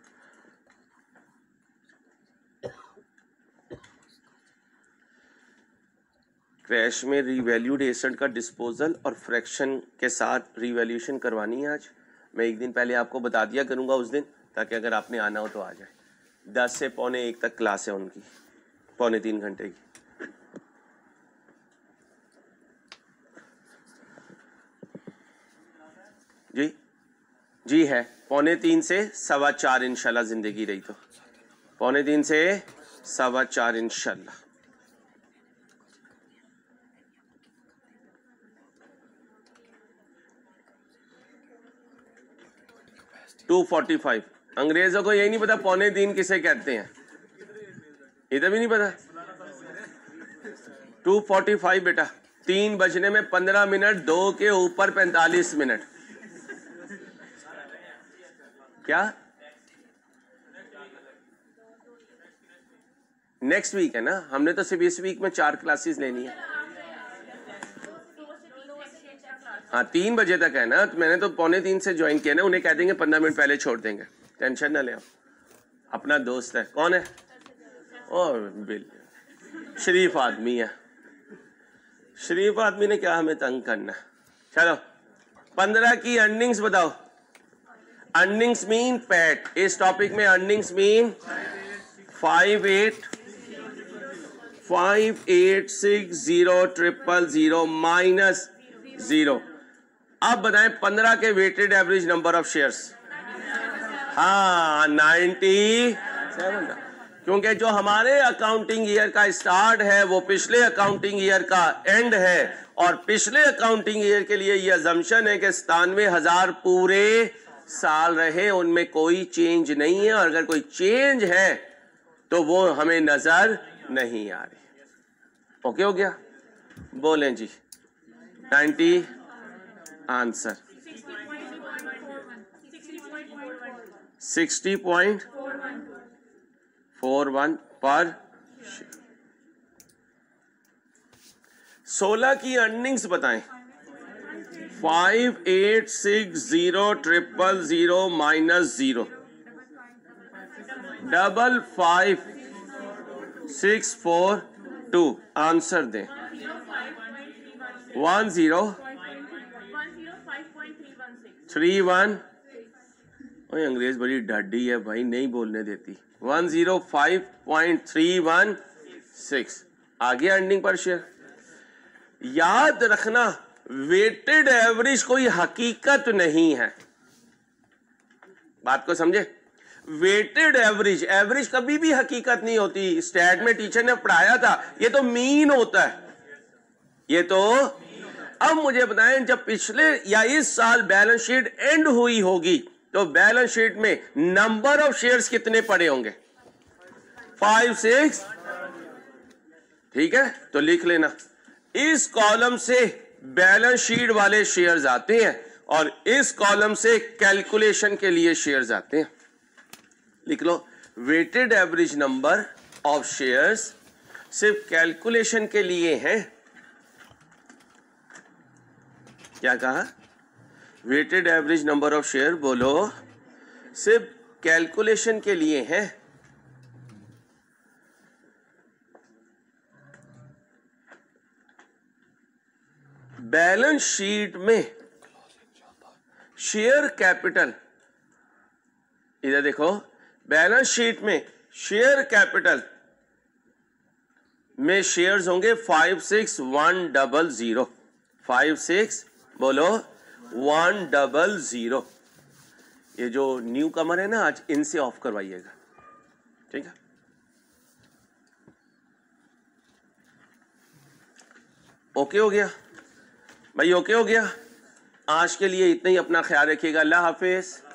क्रैश में रीवैल्यूड एसेट का डिस्पोजल और फ्रैक्शन के साथ रीवैल्यूएशन करवानी है आज। मैं एक दिन पहले आपको बता दिया करूंगा उस दिन, ताकि अगर आपने आना हो तो आ जाए। दस से पौने एक तक क्लास है उनकी, पौने तीन घंटे की। जी जी है, पौने तीन से सवा चार इंशाल्लाह, जिंदगी रही तो पौने तीन से सवा चार इंशाल्लाह। टू फोर्टी फाइव, अंग्रेजों को यही नहीं पता पौने तीन किसे कहते हैं, इधर भी नहीं पता। टू फोर्टी फाइव बेटा, तीन बजने में पंद्रह मिनट, दो के ऊपर पैंतालीस मिनट। क्या नेक्स्ट वीक है ना, हमने तो सिर्फ इस वीक में चार क्लासेस लेनी है। हाँ, तीन बजे तक है ना, तो मैंने तो पौने तीन से ज्वाइन किया ना, उन्हें कह देंगे पंद्रह मिनट पहले छोड़ देंगे, टेंशन ना ले। अपना दोस्त है, कौन है? ओ बिल, शरीफ आदमी है, शरीफ आदमी ने क्या हमें तंग करना। चलो, पंद्रह की अर्निंग्स बताओ। अर्निंग्स मीन पैट, इस टॉपिक में earnings mean five eight five eight six zero triple zero minus zero. अब बताएं पंद्रह के weighted average number of shares. हाँ, नाइन्टी सेवन, क्योंकि जो हमारे अकाउंटिंग ईयर का स्टार्ट है वो पिछले अकाउंटिंग ईयर का एंड है, और पिछले अकाउंटिंग ईयर के लिए ये अजम्पशन है कि सतानवे हजार पूरे साल रहे, उनमें कोई चेंज नहीं है, और अगर कोई चेंज है तो वो हमें नजर नहीं आ रही। ओके हो गया? बोलें जी, ninety answer sixty point four one पर। सोलह की अर्निंग्स बताएं। Five eight six zero triple zero minus zero, double five six four two. Answer दें। One zero three one. ओए अंग्रेज बड़ी ढाडी है भाई, नहीं बोलने देती। One zero five point three one six. आगे अर्निंग पर शेयर। याद रखना, वेटेड एवरेज कोई हकीकत नहीं है, बात को समझे। वेटेड एवरेज, एवरेज कभी भी हकीकत नहीं होती। स्टैट में टीचर ने पढ़ाया था, ये तो मीन होता है, ये तो। अब मुझे बताएं, जब पिछले या इस साल बैलेंस शीट एंड हुई होगी तो बैलेंस शीट में नंबर ऑफ शेयर्स कितने पड़े होंगे? Five six. ठीक है, तो लिख लेना। इस कॉलम से बैलेंस शीट वाले शेयर्स आते हैं और इस कॉलम से कैलकुलेशन के लिए शेयर्स आते हैं। लिख लो, weighted average number of shares सिर्फ कैलकुलेशन के लिए हैं। क्या कहा? Weighted average number of share, बोलो, सिर्फ कैलकुलेशन के लिए हैं। बैलेंस शीट में शेयर कैपिटल, इधर देखो, बैलेंस शीट में शेयर कैपिटल में शेयर्स होंगे five six one double zero. Five six, बोलो, वन डबल जीरो। ये जो न्यू कमर है ना आज, इनसे ऑफ करवाइएगा, ठीक है। ओके हो गया भाई, ओके हो गया। आज के लिए इतना ही, अपना ख्याल रखिएगा। अल्लाह हाफिज।